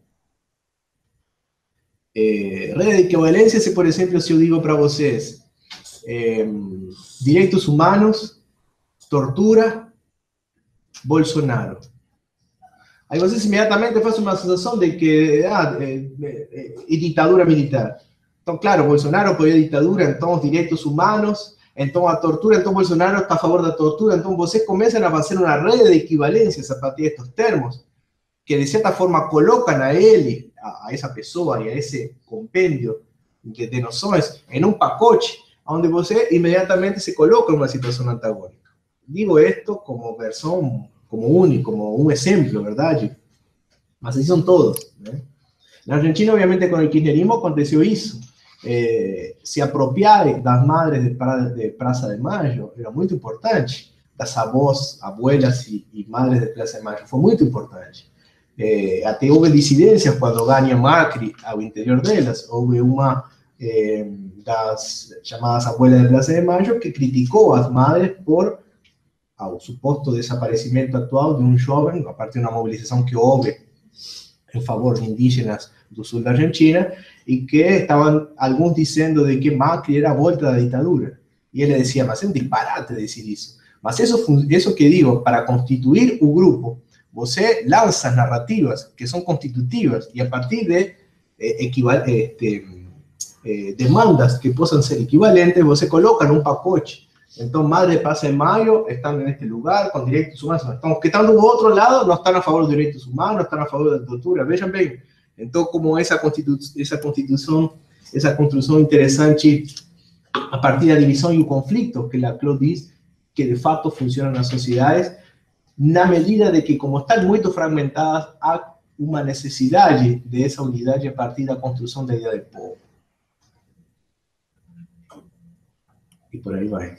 Eh, red de equivalencias, por ejemplo, si yo digo para ustedes, eh, derechos humanos, tortura, Bolsonaro. Aí vocês imediatamente fazem uma sensação de que ah, é, é, é ditadura militar. Então, claro, Bolsonaro apoia a ditadura, então os direitos humanos, então a tortura, então Bolsonaro está a favor da tortura, então vocês começam a fazer uma rede de equivalências a partir destes termos, que de cierta forma colocan a él, a, a esa persona y a ese compendio de, de nociones en un pacote donde usted inmediatamente se coloca en una situación antagónica. Digo esto como versión, como único, como un ejemplo, ¿verdad? Mas así son todos, ¿eh? En Argentina, obviamente, con el kirchnerismo aconteció eso. Eh, se apropiar das madres de, pra, de Praça de Mayo era muy importante. Das avós, abuelas y, y madres de Praça de Mayo fue muy importante. Eh, até houve dissidências quando ganha Macri ao interior delas. Houve uma eh, das chamadas Abuelas de Plaza de Mayo que criticou as madres por ao suposto desaparecimento atual de um jovem, a partir de uma mobilização que houve em favor de indígenas do sul da Argentina, e que estavam alguns dizendo de que Macri era a volta da ditadura. E ele dizia, mas é um disparate dizer isso. Mas isso, isso que digo, para constituir o grupo, você lança narrativas que são constitutivas, e a partir de eh, equival, este, eh, demandas que possam ser equivalentes, você coloca num pacote. Então, Madre de Plaza de Mayo están en este lugar con derechos humanos. Estamos que están do outro lado, no están a favor de derechos humanos, están a favor da tortura. Vejam bem. Então, como essa constituição, essa constituição, essa construção interessante a partir da divisão e o conflito, que Laclau diz que de fato funciona nas sociedades, na medida de que, como estão muito fragmentadas, há uma necessidade dessa unidade a partir da construção da ideia de povo. E por aí vai.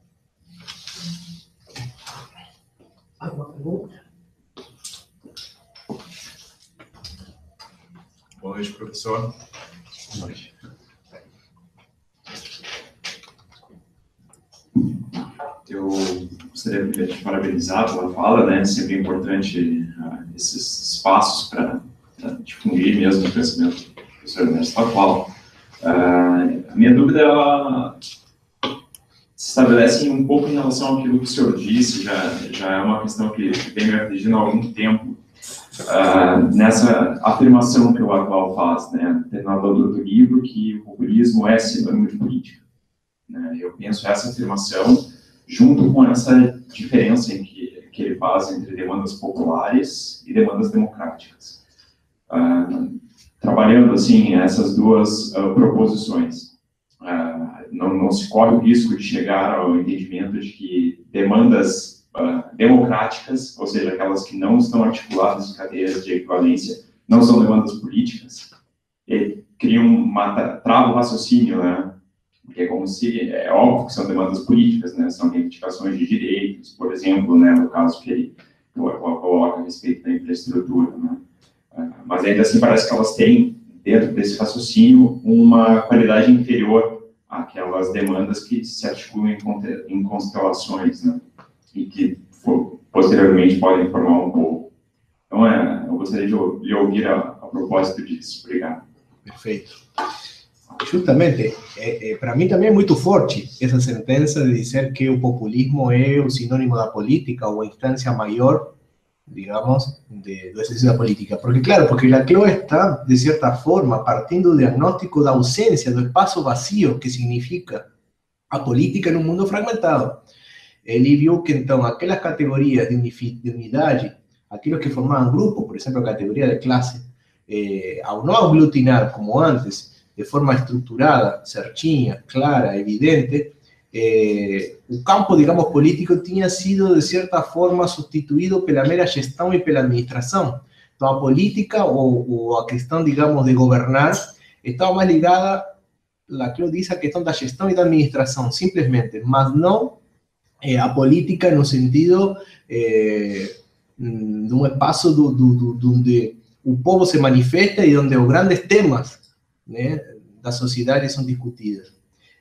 Alguma pergunta? Boa noite, professor. Boa noite. Eu gostaria de te parabenizar pela fala, né? Sempre é importante uh, esses espaços para difundir mesmo o pensamento do professor Ernesto Laclau. Uh, a minha dúvida, ela se estabelece um pouco em relação àquilo que o senhor disse, já, já é uma questão que vem me afligindo há algum tempo, uh, nessa afirmação que o Laclau faz, né, na autor do livro, que o populismo é sinônimo de política. Né? Eu penso essa afirmação junto com essa diferença em que, que ele faz entre demandas populares e demandas democráticas. Uh, trabalhando, assim, essas duas uh, proposições. Uh, não, não se corre o risco de chegar ao entendimento de que demandas uh, democráticas, ou seja, aquelas que não estão articuladas em cadeias de equivalência, não são demandas políticas, e criam uma trava o raciocínio, né? Porque é como se, é óbvio que são demandas políticas, né? São reivindicações de direitos, por exemplo, né? No caso que ele coloca a respeito da infraestrutura, né? Uh, mas ainda assim parece que elas têm, dentro desse raciocínio, uma qualidade inferior àquelas demandas que se articulam em, em constelações, né? E que for, posteriormente podem formar um povo. Então, é, eu gostaria de, de ouvir a, a propósito disso. Obrigado. Perfeito. Justamente, é, é, para mim também é muito forte essa sentença de dizer que o populismo é o sinônimo da política ou a instância maior, digamos, de, do exercício da política. Porque, claro, porque Laclau está, de certa forma, partindo do diagnóstico da ausência, do espaço vazio que significa a política num mundo fragmentado. Ele viu que, então, aquelas categorias de, de unidade, aqueles que formavam grupo, por exemplo, a categoria de classe, eh, ao não aglutinar como antes, de forma estruturada, certinha, clara, evidente, eh, o campo, digamos, político tinha sido, de certa forma, substituído pela mera gestão e pela administração. Então, a política, ou, ou a questão, digamos, de governar, estava mais ligada, Laclau diz, a questão da gestão e da administração, simplesmente, mas não eh, a política no sentido eh, de um espaço do, do, do, onde o povo se manifesta e onde os grandes temas, né, da sociedade são discutidos.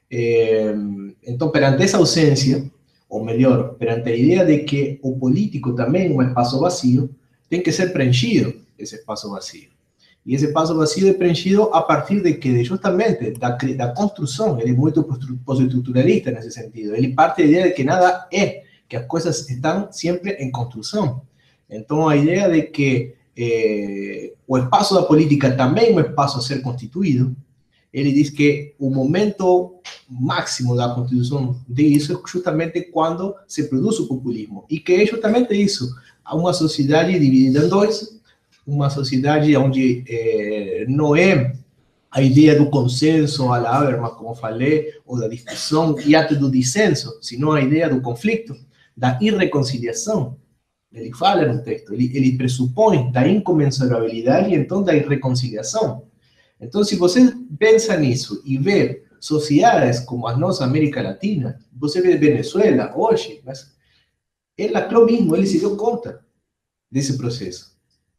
É, então, perante essa ausência, ou melhor, perante a ideia de que o político também é um espaço vazio, tem que ser preenchido esse espaço vazio. E esse espaço vazio é preenchido a partir de que, justamente, da, da construção. Ele é muito pós-estruturalista nesse sentido. Ele parte da ideia de que nada é, que as coisas estão sempre em construção. Então, a ideia de que eh, o espaço da política também é um espaço a ser constituído, ele diz que o momento máximo da constituição disso é justamente quando se produz o populismo. E que é justamente isso. Há uma sociedade dividida em dois, uma sociedade onde eh, não é a ideia do consenso, a la Habermas, como falei, ou da discussão e até do dissenso, senão a ideia do conflito, da irreconciliação. Ele fala no texto, ele, ele pressupõe da incomensurabilidade e então da irreconciliação. Então, se você pensa nisso e vê sociedades como a nossa América Latina, você vê Venezuela hoje, mas é Laclau mesmo, ele se deu conta desse processo.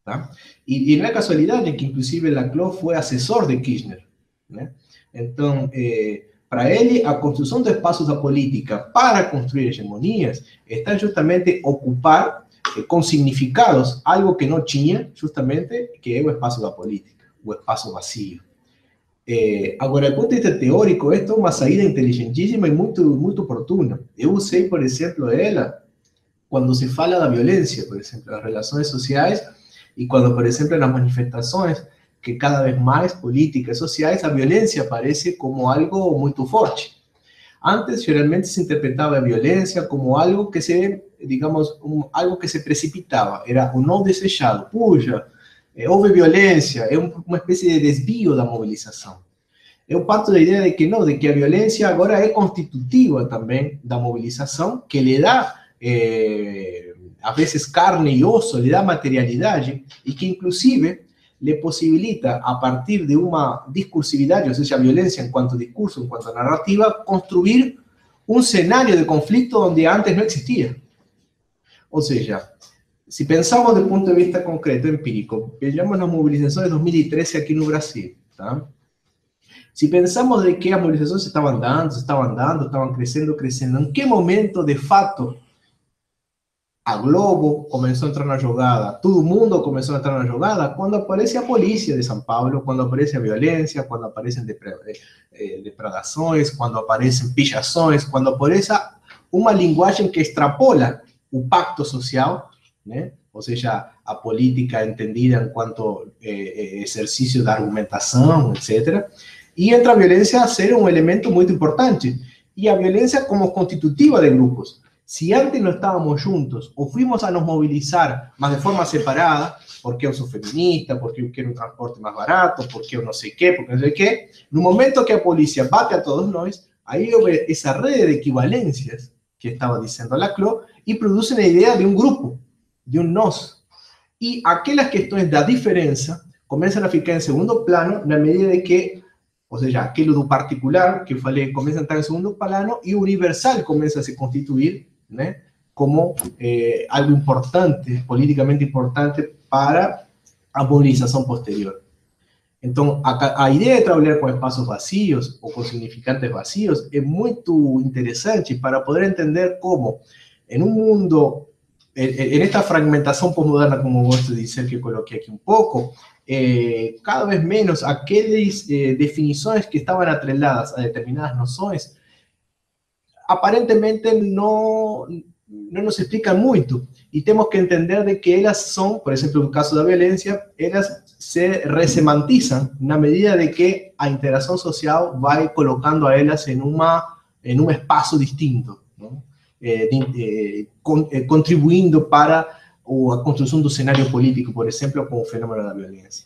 Tá? E, e não é casualidade que, inclusive, Laclau foi assessor de Kirchner, né? Então, eh, para ele, a construção de espaços da política para construir hegemonias está justamente ocupar eh, com significados algo que não tinha, justamente, que é o espaço da política, o espaço vazio. Eh, agora, do ponto de vista teórico, esta é uma saída inteligentíssima e muito, muito oportuna. Eu usei, por exemplo, ela quando se fala da violência, por exemplo, das relações sociais, e quando, por exemplo, nas manifestações, que cada vez mais políticas sociais, a violência aparece como algo muito forte. Antes, geralmente, se interpretava a violência como algo que se, digamos, um, algo que se precipitava, era o não desejado. Puxa, é, houve violência, é um, uma espécie de desvio da mobilização. Eu parto da ideia de que não, de que a violência agora é constitutiva também da mobilização, que lhe dá, eh, a veces, carne e osso, lhe dá materialidade, e que, inclusive, le posibilita, a partir de uma discursividade, ou seja, a violência enquanto discurso, enquanto narrativa, construir um cenário de conflito onde antes não existia. Ou seja, se pensamos do ponto de vista concreto, empírico, vejamos nas mobilizações de dois mil e treze aqui no Brasil, tá? Se pensamos de que as mobilizações estavam dando, estavam dando, estavam crescendo, crescendo, em que momento, de fato, a Globo começou a entrar na jogada, todo mundo começou a entrar na jogada, quando aparece a polícia de São Paulo, quando aparece a violência, quando aparecem depredações, quando aparecem pichações, quando aparece uma linguagem que extrapola o pacto social, né? Ou seja, a política entendida enquanto eh, exercício da argumentação, etcétera. E entra a violência a ser um elemento muito importante, e a violência como constitutiva de grupos. Si antes no estábamos juntos o fuimos a nos movilizar, mas de forma separada, porque eu sou feminista, porque eu quero um transporte mais barato, porque eu não sei quê, porque não sei quê, no momento que a polícia bate a todos nós, aí houve essa rede de equivalências que estava dizendo Laclau e produzem a ideia de um grupo, de um nós. E aquelas questões da diferença começam a ficar em segundo plano na medida de que, ou seja, aquilo do particular, que eu falei, começa a estar em segundo plano e o universal começa a se constituir, né, como eh, algo importante, politicamente importante para a mobilização posterior. Então, a, a ideia de trabalhar com espaços vazios ou com significantes vazios é muito interessante para poder entender como, em um mundo, em esta fragmentação pós-moderna, como gosto de dizer, que coloquei aqui um pouco, eh, cada vez menos aquelas eh, definições que estavam atreladas a determinadas noções aparentemente não, não nos explicam muito, e temos que entender de que elas são, por exemplo, no caso da violência, elas se resemantizam na medida de que a interação social vai colocando a elas em, uma, em um espaço distinto, não? Eh, de, eh, con, eh, contribuindo para a construção do cenário político, por exemplo, com o fenômeno da violência.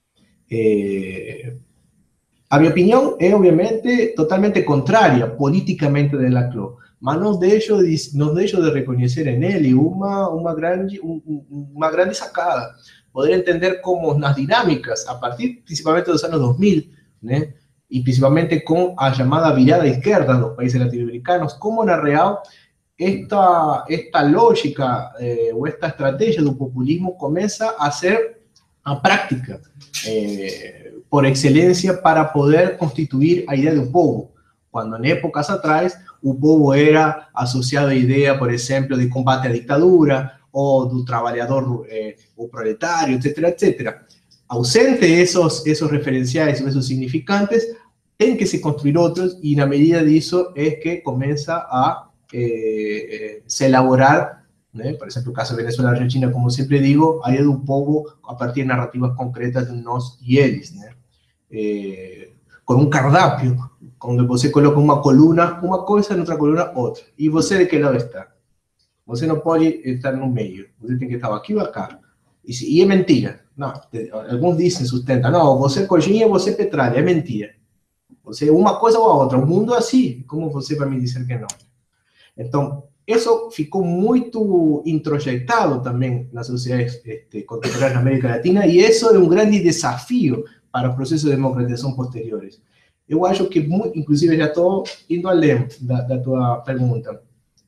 Eh, A minha opinião é, obviamente, totalmente contrária, politicamente, de Laclau, mas não deixo de, não deixo de reconhecer em ele uma, uma, grande, um, uma grande sacada. Poder entender como nas dinâmicas, a partir principalmente dos anos dois mil, né, e principalmente com a chamada virada esquerda dos países latino-americanos, como, na real, esta, esta lógica eh, ou esta estratégia do populismo começa a ser a prática, eh, por excelência, para poder constituir a ideia do povo. Quando, em épocas atrás, o povo era associado à ideia, por exemplo, de combate à ditadura, ou do trabalhador, eh, o proletário, etcétera, etcétera. Ausente esos, esos referenciais, esos significantes, tem que se construir outros, e na medida disso é que começa a eh, se elaborar, né? Por exemplo, o caso de Venezuela e Argentina, como sempre digo, a ideia do povo a partir de narrativas concretas de nós e eles, né? Eh, com um cardápio, onde você coloca uma coluna, uma coisa, em outra coluna, outra. E você de que lado está? Você não pode estar no meio. Você tem que estar aqui ou acá. E, e é mentira. Não, alguns dizem, sustentam, não, você é coxinha, você é petralha. É mentira. Você é uma coisa ou a outra. O mundo é assim. Como você vai me dizer que não? Então, isso ficou muito introjetado também nas sociedades este, contemporâneas na América Latina, e isso é um grande desafio para processos de democratização posteriores. Eu acho que, inclusive, já estou indo além da, da tua pergunta.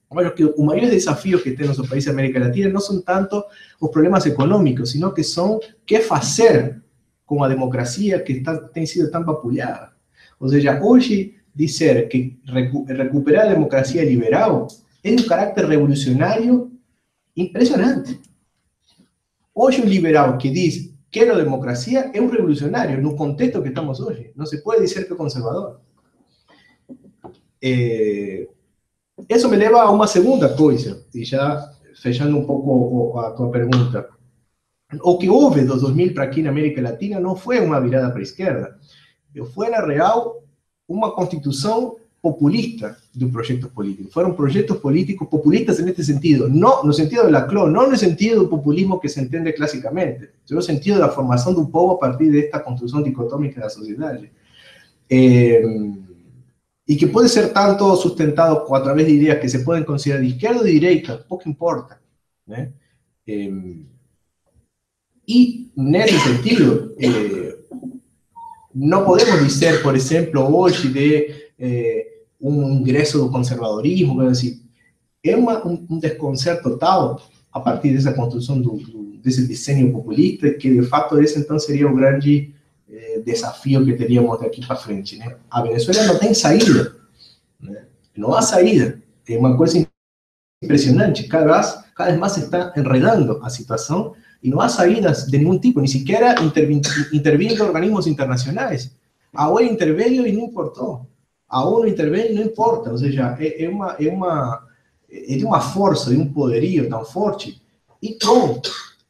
Bueno, que os maiores desafios que tem no nosso país da América Latina não são tanto os problemas econômicos, sino que são que fazer com a democracia que está, tem sido tão vapulhada. Ou seja, hoje, dizer que recu recuperar a democracia liberal é um caráter revolucionário impressionante. Hoje, um liberal que diz quero democracia é um revolucionário no contexto que estamos hoje. Não se pode dizer que é conservador. É... Isso me leva a uma segunda coisa, e já fechando um pouco a tua pergunta. O que houve dos dois mil para aqui na América Latina não foi uma virada para a esquerda, foi, na real, uma constituição populista do projeto político. Foram projetos políticos populistas nesse sentido, não no sentido da C L O, não no sentido do populismo que se entende classicamente, no sentido da formação do povo a partir desta construção dicotômica da sociedade. É... E que pode ser tanto sustentado a través de ideias que se podem considerar de esquerda ou de direita, pouco importa, né? Eh, e, nesse sentido, eh, não podemos dizer, por exemplo, hoje, de eh, um ingresso do conservadorismo, assim, é uma, um, um desconcerto tal, a partir dessa construção, do, do, desse desenho populista, que, de fato, esse, então, seria o grande... Eh, desafio que teríamos daqui para frente, né? A Venezuela não tem saída, né? Não há saída. É uma coisa impressionante. Cada vez, cada vez mais se está enredando a situação e não há saídas de nenhum tipo, nem sequer intervindo organismos internacionais. A O E U interveio e não importou. A ONU interveio e não importa. Ou seja, é, é, uma, é, uma, é de uma força, de um poderio tão forte e com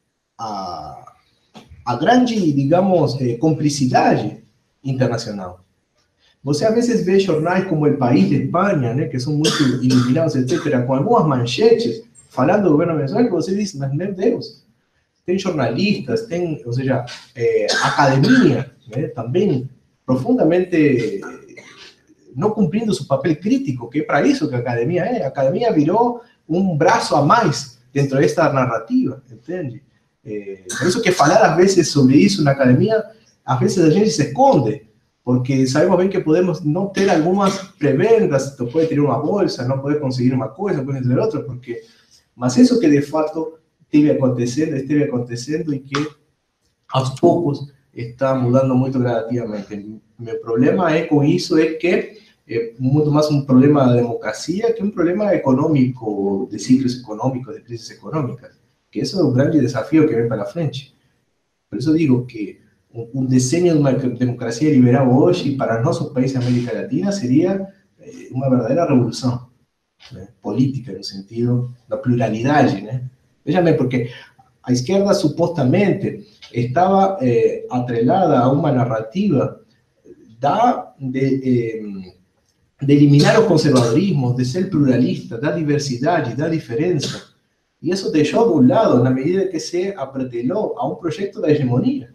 a a grande, digamos, eh, cumplicidade internacional. Você, às vezes, vê jornais como El País de Espanha, né, que são muito iluminados, etcétera, com algumas manchetes falando do governo venezuelano, que você diz, mas, meu Deus, tem jornalistas, tem, ou seja, eh, academia, né, também profundamente não cumprindo seu papel crítico, que é para isso que a academia é. A academia virou um braço a mais dentro desta narrativa, entende? Eh, por isso que falar às vezes sobre isso na academia, às vezes a gente se esconde, porque sabemos bem que podemos não ter algumas prebendas, tu pode ter uma bolsa, não pode conseguir uma coisa, pode ter outra, porque... Mas isso que de fato esteve acontecendo, esteve acontecendo e que aos poucos está mudando muito gradativamente. Meu problema é com isso é que é muito mais um problema da democracia que um problema econômico, de ciclos econômicos, de crises econômicas. Que esse é o grande desafio que vem para frente. Por isso digo que um, um desenho de uma democracia liberal hoje para nosso país da América Latina seria eh, uma verdadeira revolução, né, política, no sentido da pluralidade, né? Veja bem, porque a esquerda supostamente estava eh, atrelada a uma narrativa da, de, eh, de eliminar o conservadorismo, de ser pluralista, da diversidade, da diferença. E isso deixou de um lado na medida que se apretelou a um projeto da hegemonia.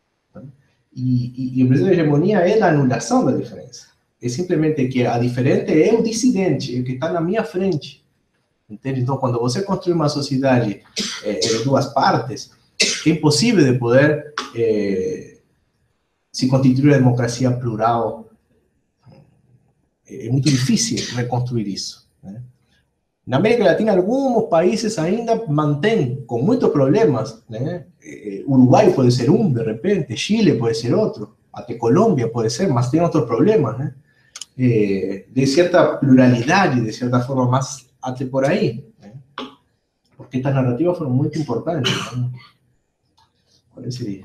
E, e, e o projeto da hegemonia é a anulação da diferença. É simplesmente que a diferente é o dissidente, é o que está na minha frente. Entende? Então, quando você construi uma sociedade eh, de duas partes, é impossível de poder eh, se constituir a democracia plural. É muito difícil reconstruir isso, né? Na América Latina, alguns países ainda mantêm, com muitos problemas, né? Uruguai pode ser um, de repente, Chile pode ser outro, até Colômbia pode ser, mas tem outros problemas, né? Eh, de certa pluralidade, de certa forma, mais até por aí, né? Porque estas narrativas foram muito importantes, né? Qual seria?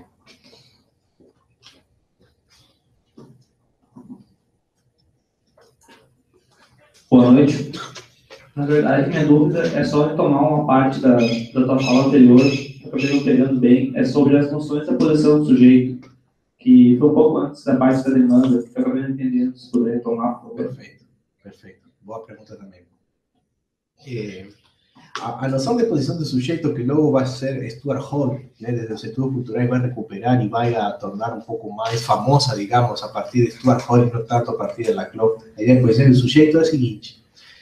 Boa noite. Na verdade, minha dúvida é só retomar uma parte da, da tua fala anterior, que eu acabei não pegando bem, é sobre as noções da posição do sujeito, que foi um pouco antes da parte da demanda, que eu acabei não entendendo, se puder retomar, por favor. Perfeito, perfeito. Boa pergunta também. É, a, a noção de posição do sujeito, que logo vai ser Stuart Hall, né, desde os estudos culturais, vai recuperar e vai a tornar um pouco mais famosa, digamos, a partir de Stuart Hall e não tanto a partir da C L O. A ideia de posição do sujeito é a seguinte: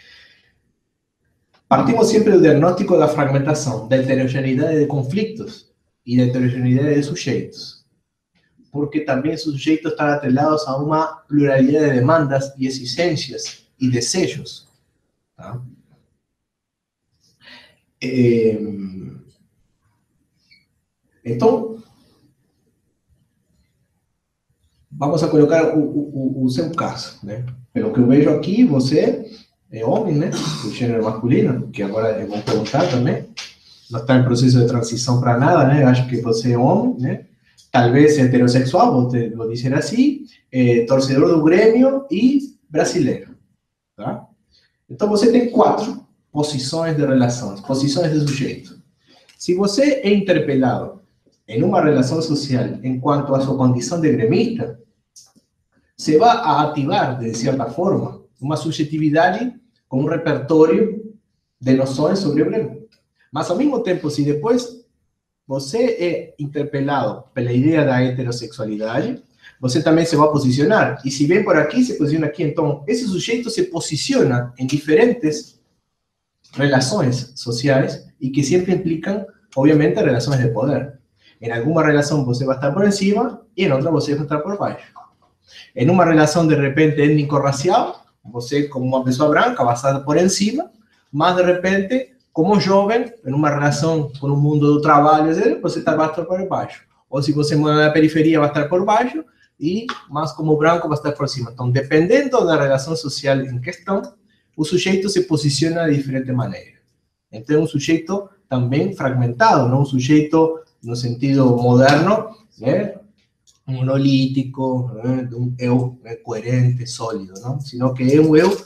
partimos sempre do diagnóstico da fragmentação, da heterogeneidade de conflitos e da heterogeneidade de sujeitos. Porque também os sujeitos estão atrelados a uma pluralidade de demandas e exigências e desejos. Tá? É, então, vamos a colocar o, o, o seu caso, né? Pelo que eu vejo aqui, você é homem, né? Do gênero masculino, que agora é bom perguntar também. Não está em processo de transição para nada, né? Acho que você é homem, né? Talvez heterossexual, vou, te, vou dizer assim, é, torcedor do Grêmio e brasileiro, tá? Então você tem quatro posições de relações, posições de sujeito. Se você é interpelado em uma relação social em quanto à sua condição de gremista, você vai ativar, de certa forma, uma subjetividade com um repertório de noções sobre o Grêmio. Mas, ao mesmo tempo, se depois você é interpelado pela ideia da heterossexualidade, você também se vai posicionar. E se vem por aqui, se posiciona aqui. Então, esse sujeito se posiciona em diferentes relações sociais e que sempre implicam, obviamente, relações de poder. Em alguma relação você vai estar por cima e em outra você vai estar por baixo. Em uma relação, de repente, étnico-racial, você, como uma pessoa branca, vai estar por cima, mas, de repente, como jovem, em uma relação com o mundo do trabalho, você vai estar por baixo. Ou se você mora na periferia, vai estar por baixo, e, mas como branco, vai estar por cima. Então, dependendo da relação social em questão, o sujeito se posiciona de diferente maneira. Então, é um sujeito também fragmentado, não um sujeito no sentido moderno, né? Monolítico, né? Um eu, né? Coerente, sólido, não? Sino que é um eu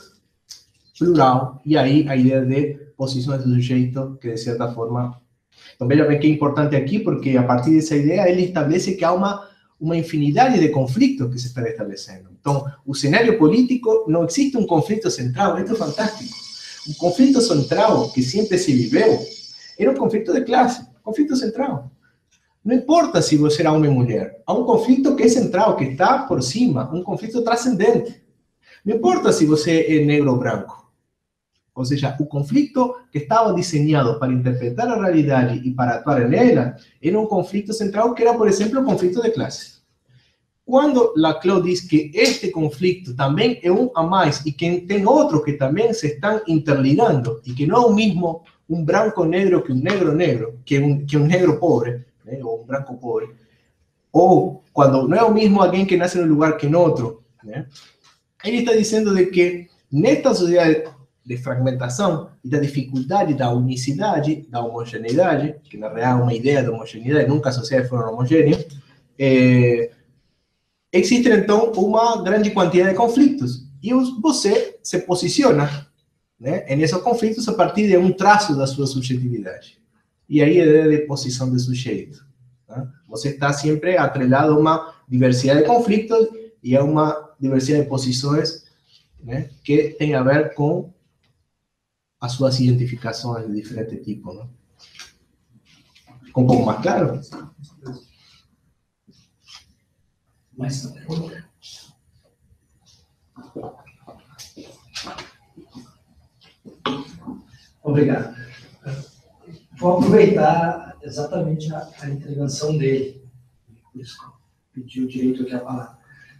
plural, e aí a ideia de posições do sujeito, que de certa forma... Então, veja bem que é importante aqui, porque a partir dessa ideia ele estabelece que há uma, uma infinidade de conflitos que se estão estabelecendo. Então, o cenário político, não existe um conflito central, isto é fantástico. O conflito central que sempre se viveu era um conflito de classe, conflito central. Não importa se você era homem ou mulher, há um conflito que é central, que está por cima, um conflito transcendente. Não importa se você é negro ou branco. Ou seja, o conflito que estava desenhado para interpretar a realidade e para atuar nela era um conflito central que era, por exemplo, o conflito de classe. Quando Laclau diz que este conflito também é um a mais e que tem outros que também se estão interligando e que não é o mesmo um branco negro que um negro negro, que um, que um negro pobre, né, ou um branco pobre, ou quando não é o mesmo alguém que nasce num lugar que em outro, né, ele está dizendo de que nesta sociedade de fragmentação e da dificuldade da unicidade, da homogeneidade, que na real é uma ideia de homogeneidade, nunca as sociedades foram homogêneas, é, existe então uma grande quantidade de conflitos. E você se posiciona, né, nesses conflitos a partir de um traço da sua subjetividade. E aí a ideia de posição de sujeito. Tá? Você está sempre atrelado a uma diversidade de conflitos e a uma diversidade de posições, né, que tem a ver com as suas identificações de diferente tipo, né? Ficou um pouco mais claro? Mais também. Obrigado. Vou aproveitar exatamente a, a intervenção dele. Por isso que eu pedi o direito aqui à palavra.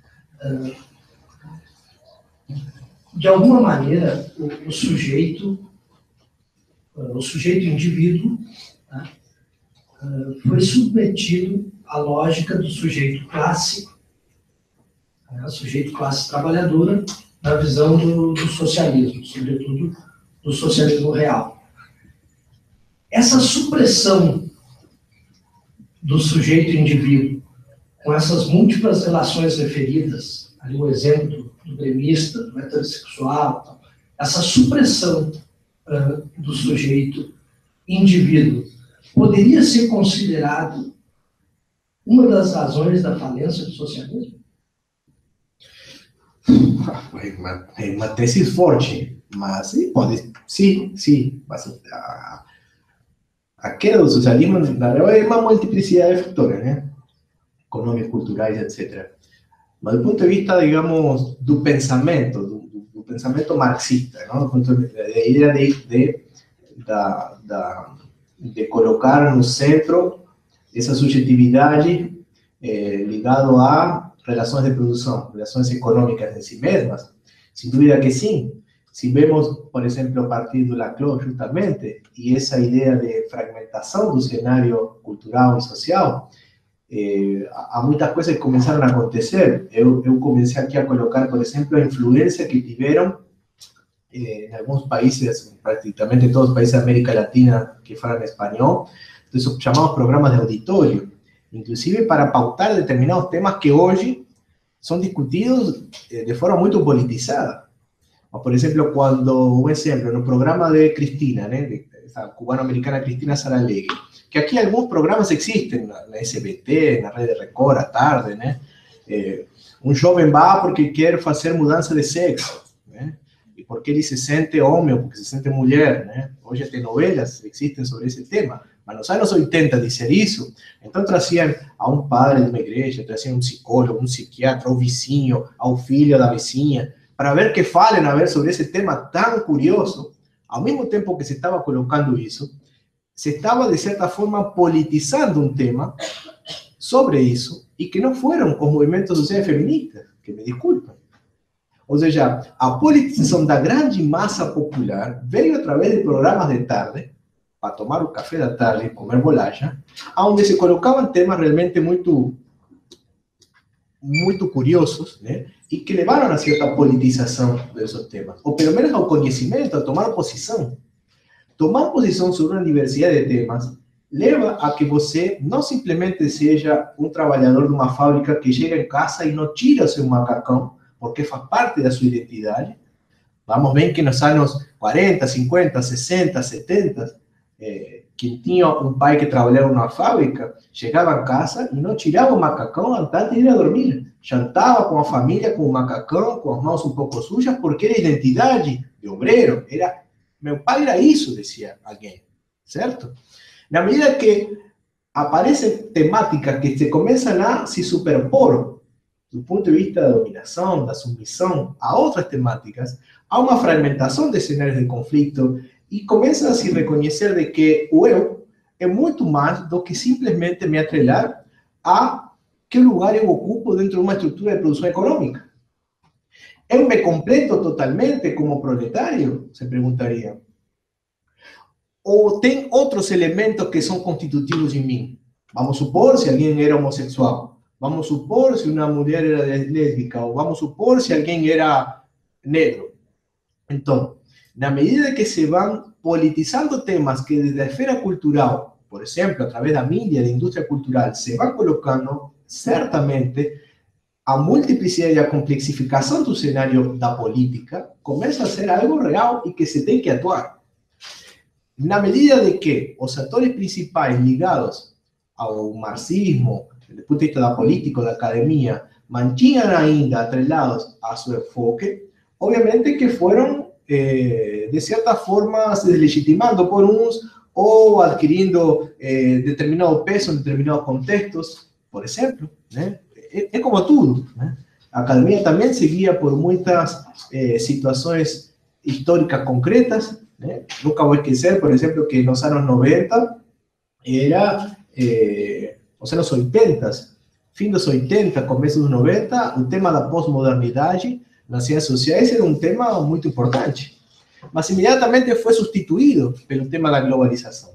De alguma maneira, o, o sujeito, o sujeito indivíduo, tá, foi submetido à lógica do sujeito classe, né, sujeito classe trabalhadora, na visão do, do socialismo, sobretudo do socialismo real. Essa supressão do sujeito indivíduo, com essas múltiplas relações referidas, ali o exemplo do gremista, do heterossexual, essa supressão uh, do sujeito indivíduo, poderia ser considerado uma das razões da falência do socialismo? É uma, é uma tese forte, mas pode, sim, sim. Mas a, a queda do socialismo, na verdade, é uma multiplicidade de fatores, né? Econômicos, culturais, etcétera. Mas do ponto de vista, digamos, do pensamento, do, do pensamento marxista, não? Do ponto de vista da ideia de, de, da, da, de colocar no centro essa subjetividade eh, ligado a relações de produção, relações econômicas em si mesmas, sem dúvida que sim. Si vemos, por exemplo, a partir do Laclau, justamente, e essa ideia de fragmentação do cenário cultural e social, eh, há muitas coisas que começaram a acontecer. Eu, eu comecei aqui a colocar, por exemplo, a influência que tiveram eh, em alguns países, praticamente todos os países da América Latina que falam espanhol, dos chamados programas de auditório, inclusive para pautar determinados temas que hoje são discutidos eh, de forma muito politizada. Por exemplo, quando, um exemplo, no programa de Cristina, né, de, essa cubano-americana Cristina Saralegui, que aqui alguns programas existem, na, na S B T, na Rede Record, à tarde, né? Eh, um jovem vai porque quer fazer mudança de sexo, né? E porque ele se sente homem ou porque se sente mulher, né? Hoje tem novelas que existem sobre esse tema, mas nos anos oitenta dizer isso, então traziam a um padre de uma igreja, traziam um psicólogo, um psiquiatra, ao vizinho, ao filho da vizinha, para ver que falem a ver sobre esse tema tão curioso. Ao mesmo tempo que se estava colocando isso, se estava, de certa forma, politizando um tema sobre isso, e que não foram os movimentos sociais feministas, que me desculpem. Ou seja, a politização da grande massa popular veio através de programas de tarde, para tomar o café da tarde e comer bolacha, onde se colocavam temas realmente muito, muito curiosos, né? E que levaram a certa politização desses temas, ou pelo menos ao conhecimento, a tomar posição. Tomar posição sobre uma diversidade de temas leva a que você não simplesmente seja um trabalhador de uma fábrica que chega em casa e não tira o seu macacão, porque faz parte da sua identidade. Vamos ver que nos anos quarenta, cinquenta, sessenta, setenta, eh, quem tinha um pai que trabalhava numa fábrica, chegava em casa e não tirava o macacão antes de ir a dormir. Jantava com a família com o macacão, com as mãos um pouco sujas, porque era identidade de obreiro. Era, meu pai era isso, dizia alguém, certo? Na medida que aparecem temáticas que se começam a se superpor, do ponto de vista da dominação, da submissão, a outras temáticas, há uma fragmentação de cenários de conflito e começa a se reconhecer de que o eu é muito mais do que simplesmente me atrelar a que lugar eu ocupo dentro de uma estrutura de produção econômica. Eu me completo totalmente como proletário? Se perguntaria. Ou tem outros elementos que são constitutivos em mim? Vamos supor se alguém era homossexual. Vamos supor se uma mulher era lésbica. Ou vamos supor se alguém era negro. Então, na medida que se vão politizando temas que desde a esfera cultural, por exemplo, através da mídia, da indústria cultural, se vão colocando, certamente, a multiplicidade e a complexificação do cenário da política começa a ser algo real e que se tem que atuar. Na medida de que os atores principais ligados ao marxismo, do ponto de vista da política, da academia, mantinham ainda atrelados a seu enfoque, obviamente que foram, eh, de certa forma, se deslegitimando por uns ou adquirindo eh, determinado peso em determinados contextos, por exemplo, né? É, é como tudo, né? A academia também seguia por muitas eh, situações históricas concretas, né? Nunca vou esquecer, por exemplo, que nos anos noventa era, eh, os anos oitenta, fim dos oitenta, começo dos noventa, o tema da pós-modernidade nas ciências sociais era um tema muito importante, mas imediatamente foi substituído pelo tema da globalização.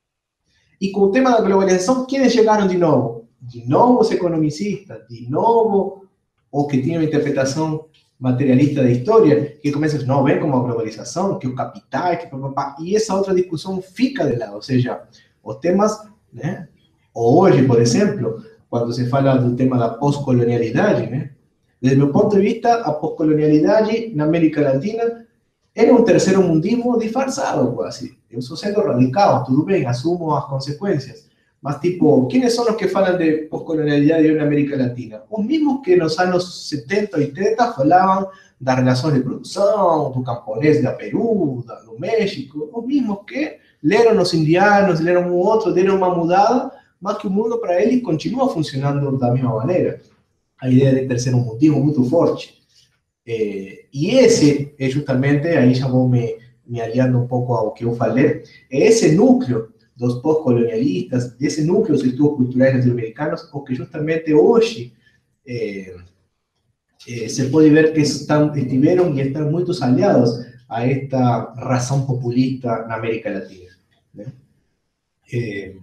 E com o tema da globalização, quem chegaram de novo? De novo os economicistas, de novo os que tinham interpretação materialista da história, que começam a dizer, não, vem como a globalização, que o capital, que papapá, e essa outra discussão fica de lado, ou seja, os temas, né? Hoje, por exemplo, quando se fala do tema da pós-colonialidade, né? Desde meu ponto de vista, a pós-colonialidade na América Latina era um terceiro mundismo disfarçado, quase. Eu sou sendo radical, tudo bem, assumo as consequências. Mas, tipo, quem são os que falam de pós-colonialidade na América Latina? Os mesmos que nos anos setenta, oitenta falavam das relações de produção, do camponês da Peru, da, do México, os mesmos que leram os indianos, leram um outro, deram uma mudada, mas que o mundo para eles continua funcionando da mesma maneira. A ideia de terceiro mundismo muito forte. É, e esse é justamente, aí já vou me, me aliando um pouco ao que eu falei, é esse núcleo dos pós-colonialistas, desse núcleo dos estudos culturais latino-americanos, o que justamente hoje é, é, se pode ver que estão, estiveram e estão muito aliados a esta razón populista en América Latina. ¿no? Eh,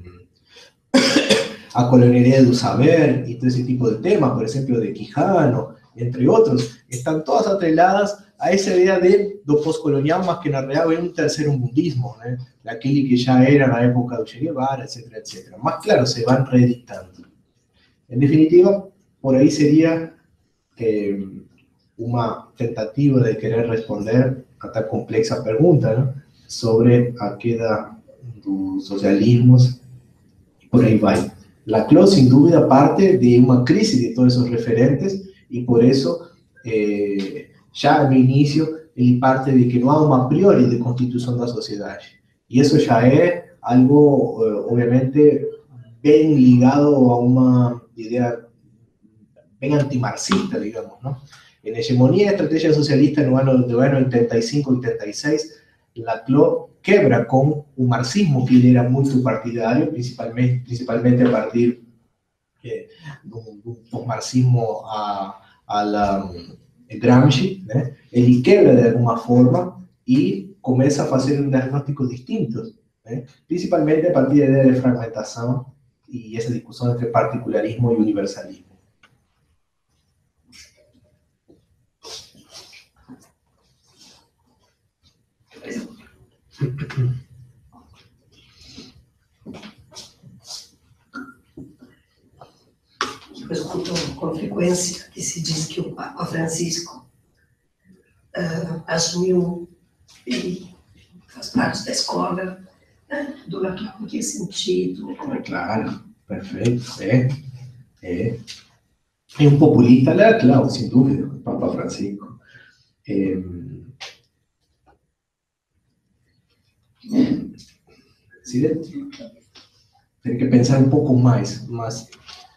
a colonialidad del saber y todo ese tipo de temas, por ejemplo, de Quijano, entre otros, están todas atreladas a esa idea de do postcolonial, más que en realidad hay un tercer mundismo, ¿no? Aquel que ya era en la época de Che Guevara, etcétera, etcétera. Más claro, se van reeditando. En definitiva, por ahí sería eh, una tentativa de querer responder a esta compleja pregunta, ¿no? Sobre a qué da los socialismos, y por ahí va. La C L O, sin duda, parte de una crisis de todos esos referentes, y por eso, eh, ya al inicio, él parte de que no hay un a priori de constitución de la sociedad. Y eso ya es algo, eh, obviamente, bien ligado a una idea bien antimarxista, digamos, ¿no? En Hegemonía y Estrategia Socialista, en el año, de año ochenta y cinco ochenta y seis, la C L O quebra con un marxismo que él era muy partidario, principalmente, principalmente a partir eh, de un, de un marxismo a, a la Gramsci, ¿eh? Él quebra de alguna forma y comienza a hacer diagnósticos distintos, ¿eh? Principalmente a partir de la idea de fragmentación y esa discusión entre particularismo y universalismo. Eu escuto com frequência que se diz que o Papa Francisco uh, assumiu e faz parte da escola, né, do Laclau, em que sentido? Claro, perfeito, é, é. É um populista Laclau, sem dúvida, o Papa Francisco. É, sí, tem que pensar um pouco mais, mas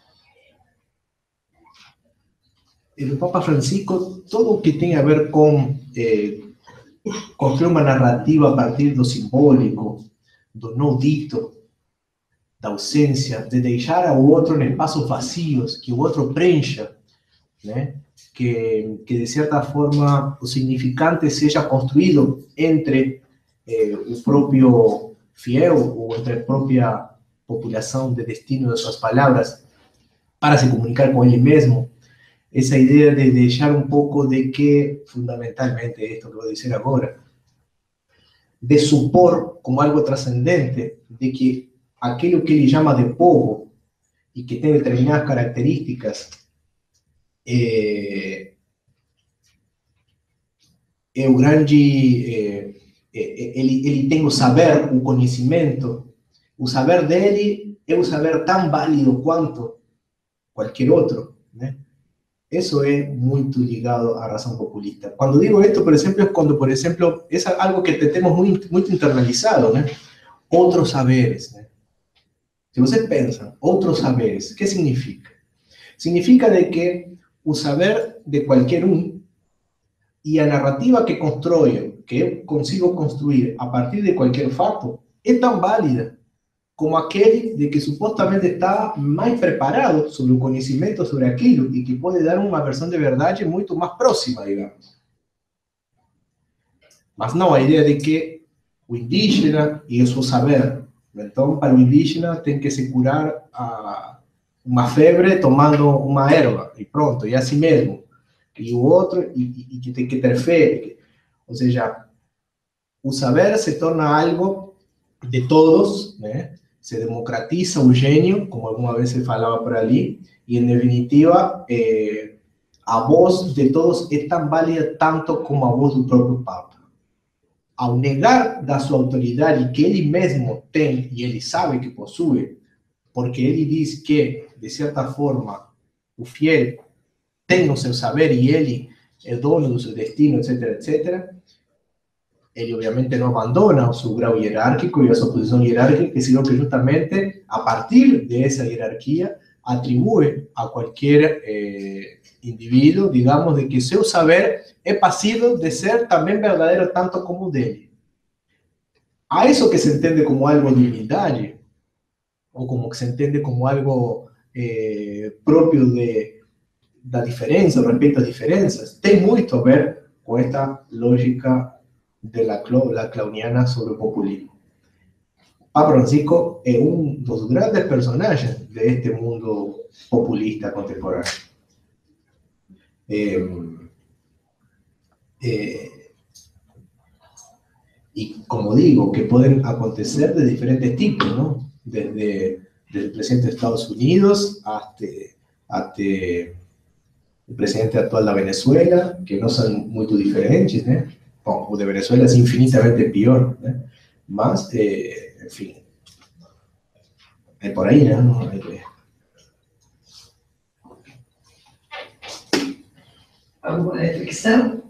o Papa Francisco, todo o que tem a ver com eh, construir uma narrativa a partir do simbólico, do não dito, da ausência, de deixar ao outro em espaços vazios, que o outro preencha, né? que, que de certa forma o significante seja construído entre eh, o próprio fiel ou entre a própria população de destino de suas palavras para se comunicar com ele mesmo. Essa ideia de deixar um pouco de que, fundamentalmente, isto que vou dizer agora, de supor como algo trascendente, de que aquilo que ele chama de povo e que tem determinadas características é, é o grande, é, é, ele, ele tem o saber, o conhecimento, o saber dele é um saber tão válido quanto qualquer outro, né? Eso es muy ligado a la razón populista. Cuando digo esto, por ejemplo, es cuando, por ejemplo, es algo que tenemos muy, muy internalizado, ¿no? Otros saberes, ¿no? Si ustedes piensan, otros saberes, ¿qué significa? Significa de que el saber de cualquier uno y la narrativa que construyo, que consigo construir a partir de cualquier fato, es tan válida como aquele de que supostamente está mais preparado sobre o conhecimento sobre aquilo e que pode dar uma versão de verdade muito mais próxima, digamos. Mas não, a ideia de que o indígena e o seu saber, então, para o indígena tem que se curar a uma febre tomando uma erva, e pronto, e assim mesmo. E o outro, e, e que tem que ter fé. Ou seja, o saber se torna algo de todos, né? Se democratiza o gênio, como alguma vez se falava por ali, e, em definitiva, eh, a voz de todos é tão válida tanto como a voz do próprio Papa. Ao negar da sua autoridade que ele mesmo tem, e ele sabe que possui, porque ele diz que, de certa forma, o fiel tem o seu saber e ele é dono do seu destino, etc, etcétera, ele obviamente não abandona o seu grau hierárquico e a sua posição hierárquica, sino que justamente, a partir dessa hierarquia, atribui a qualquer eh, indivíduo, digamos, de que seu saber é passível de ser também verdadeiro tanto como o dele. A isso que se entende como algo de humildade, ou como que se entende como algo eh, próprio de, da diferença, respeito às diferenças, tem muito a ver com esta lógica de la, la Claudiana sobre o populismo. Papa Francisco é um dos grandes personagens deste mundo populista contemporâneo. Eh, eh, y como digo, que pueden acontecer de diferentes tipos, ¿no? Desde, desde el presidente de Estados Unidos hasta, hasta el presidente actual de Venezuela, que no son muy diferentes, ¿no? Bom, o de Venezuela es infinitamente peor, ¿no? Mas, eh, en fin, es por ahí, ¿no? Hay que... Alguma reflexão?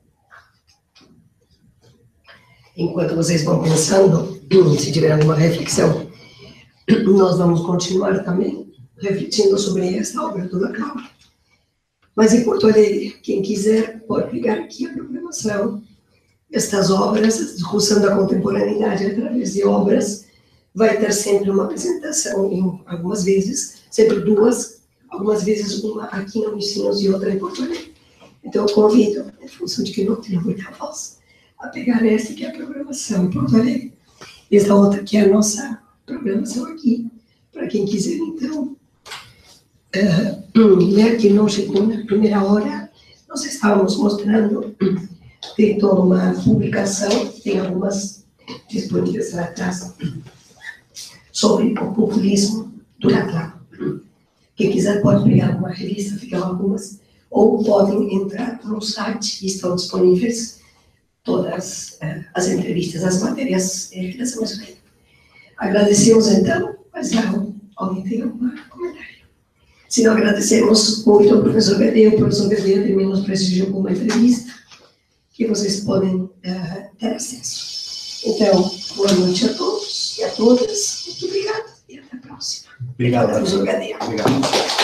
Enquanto vocês vão pensando, se tiver alguma reflexão, nós vamos continuar também refletindo sobre essa obra do Laclau. Mas em Porto Alegre, quem quiser pode pegar aqui a programação. Estas obras, a discussão da contemporaneidade através de obras, vai ter sempre uma apresentação, em, algumas vezes, sempre duas, algumas vezes uma aqui na Unicinos e outra em Porto Alegre. Então eu convido, em função de que não tenho muita voz, a pegar essa que é a programação em Porto Alegre, e essa outra que é a nossa programação aqui, para quem quiser, então, uh, ler que não chegou na primeira hora, nós estávamos mostrando, tem toda uma publicação, tem algumas disponíveis lá atrás, sobre o populismo do Laclau. Quem quiser pode pegar uma revista, ficam algumas, ou podem entrar no site, estão disponíveis todas uh, as entrevistas, as matérias em relação a isso aí. Agradecemos então, mas não, alguém tem algum comentário? Se não, agradecemos muito ao professor Gadeu, o professor Gadeu também nos prestigiou com uma entrevista que vocês podem uh, ter acesso. Então, boa noite a todos e a todas, muito obrigado e até a próxima. Obrigado, professor Gadeu. Obrigado.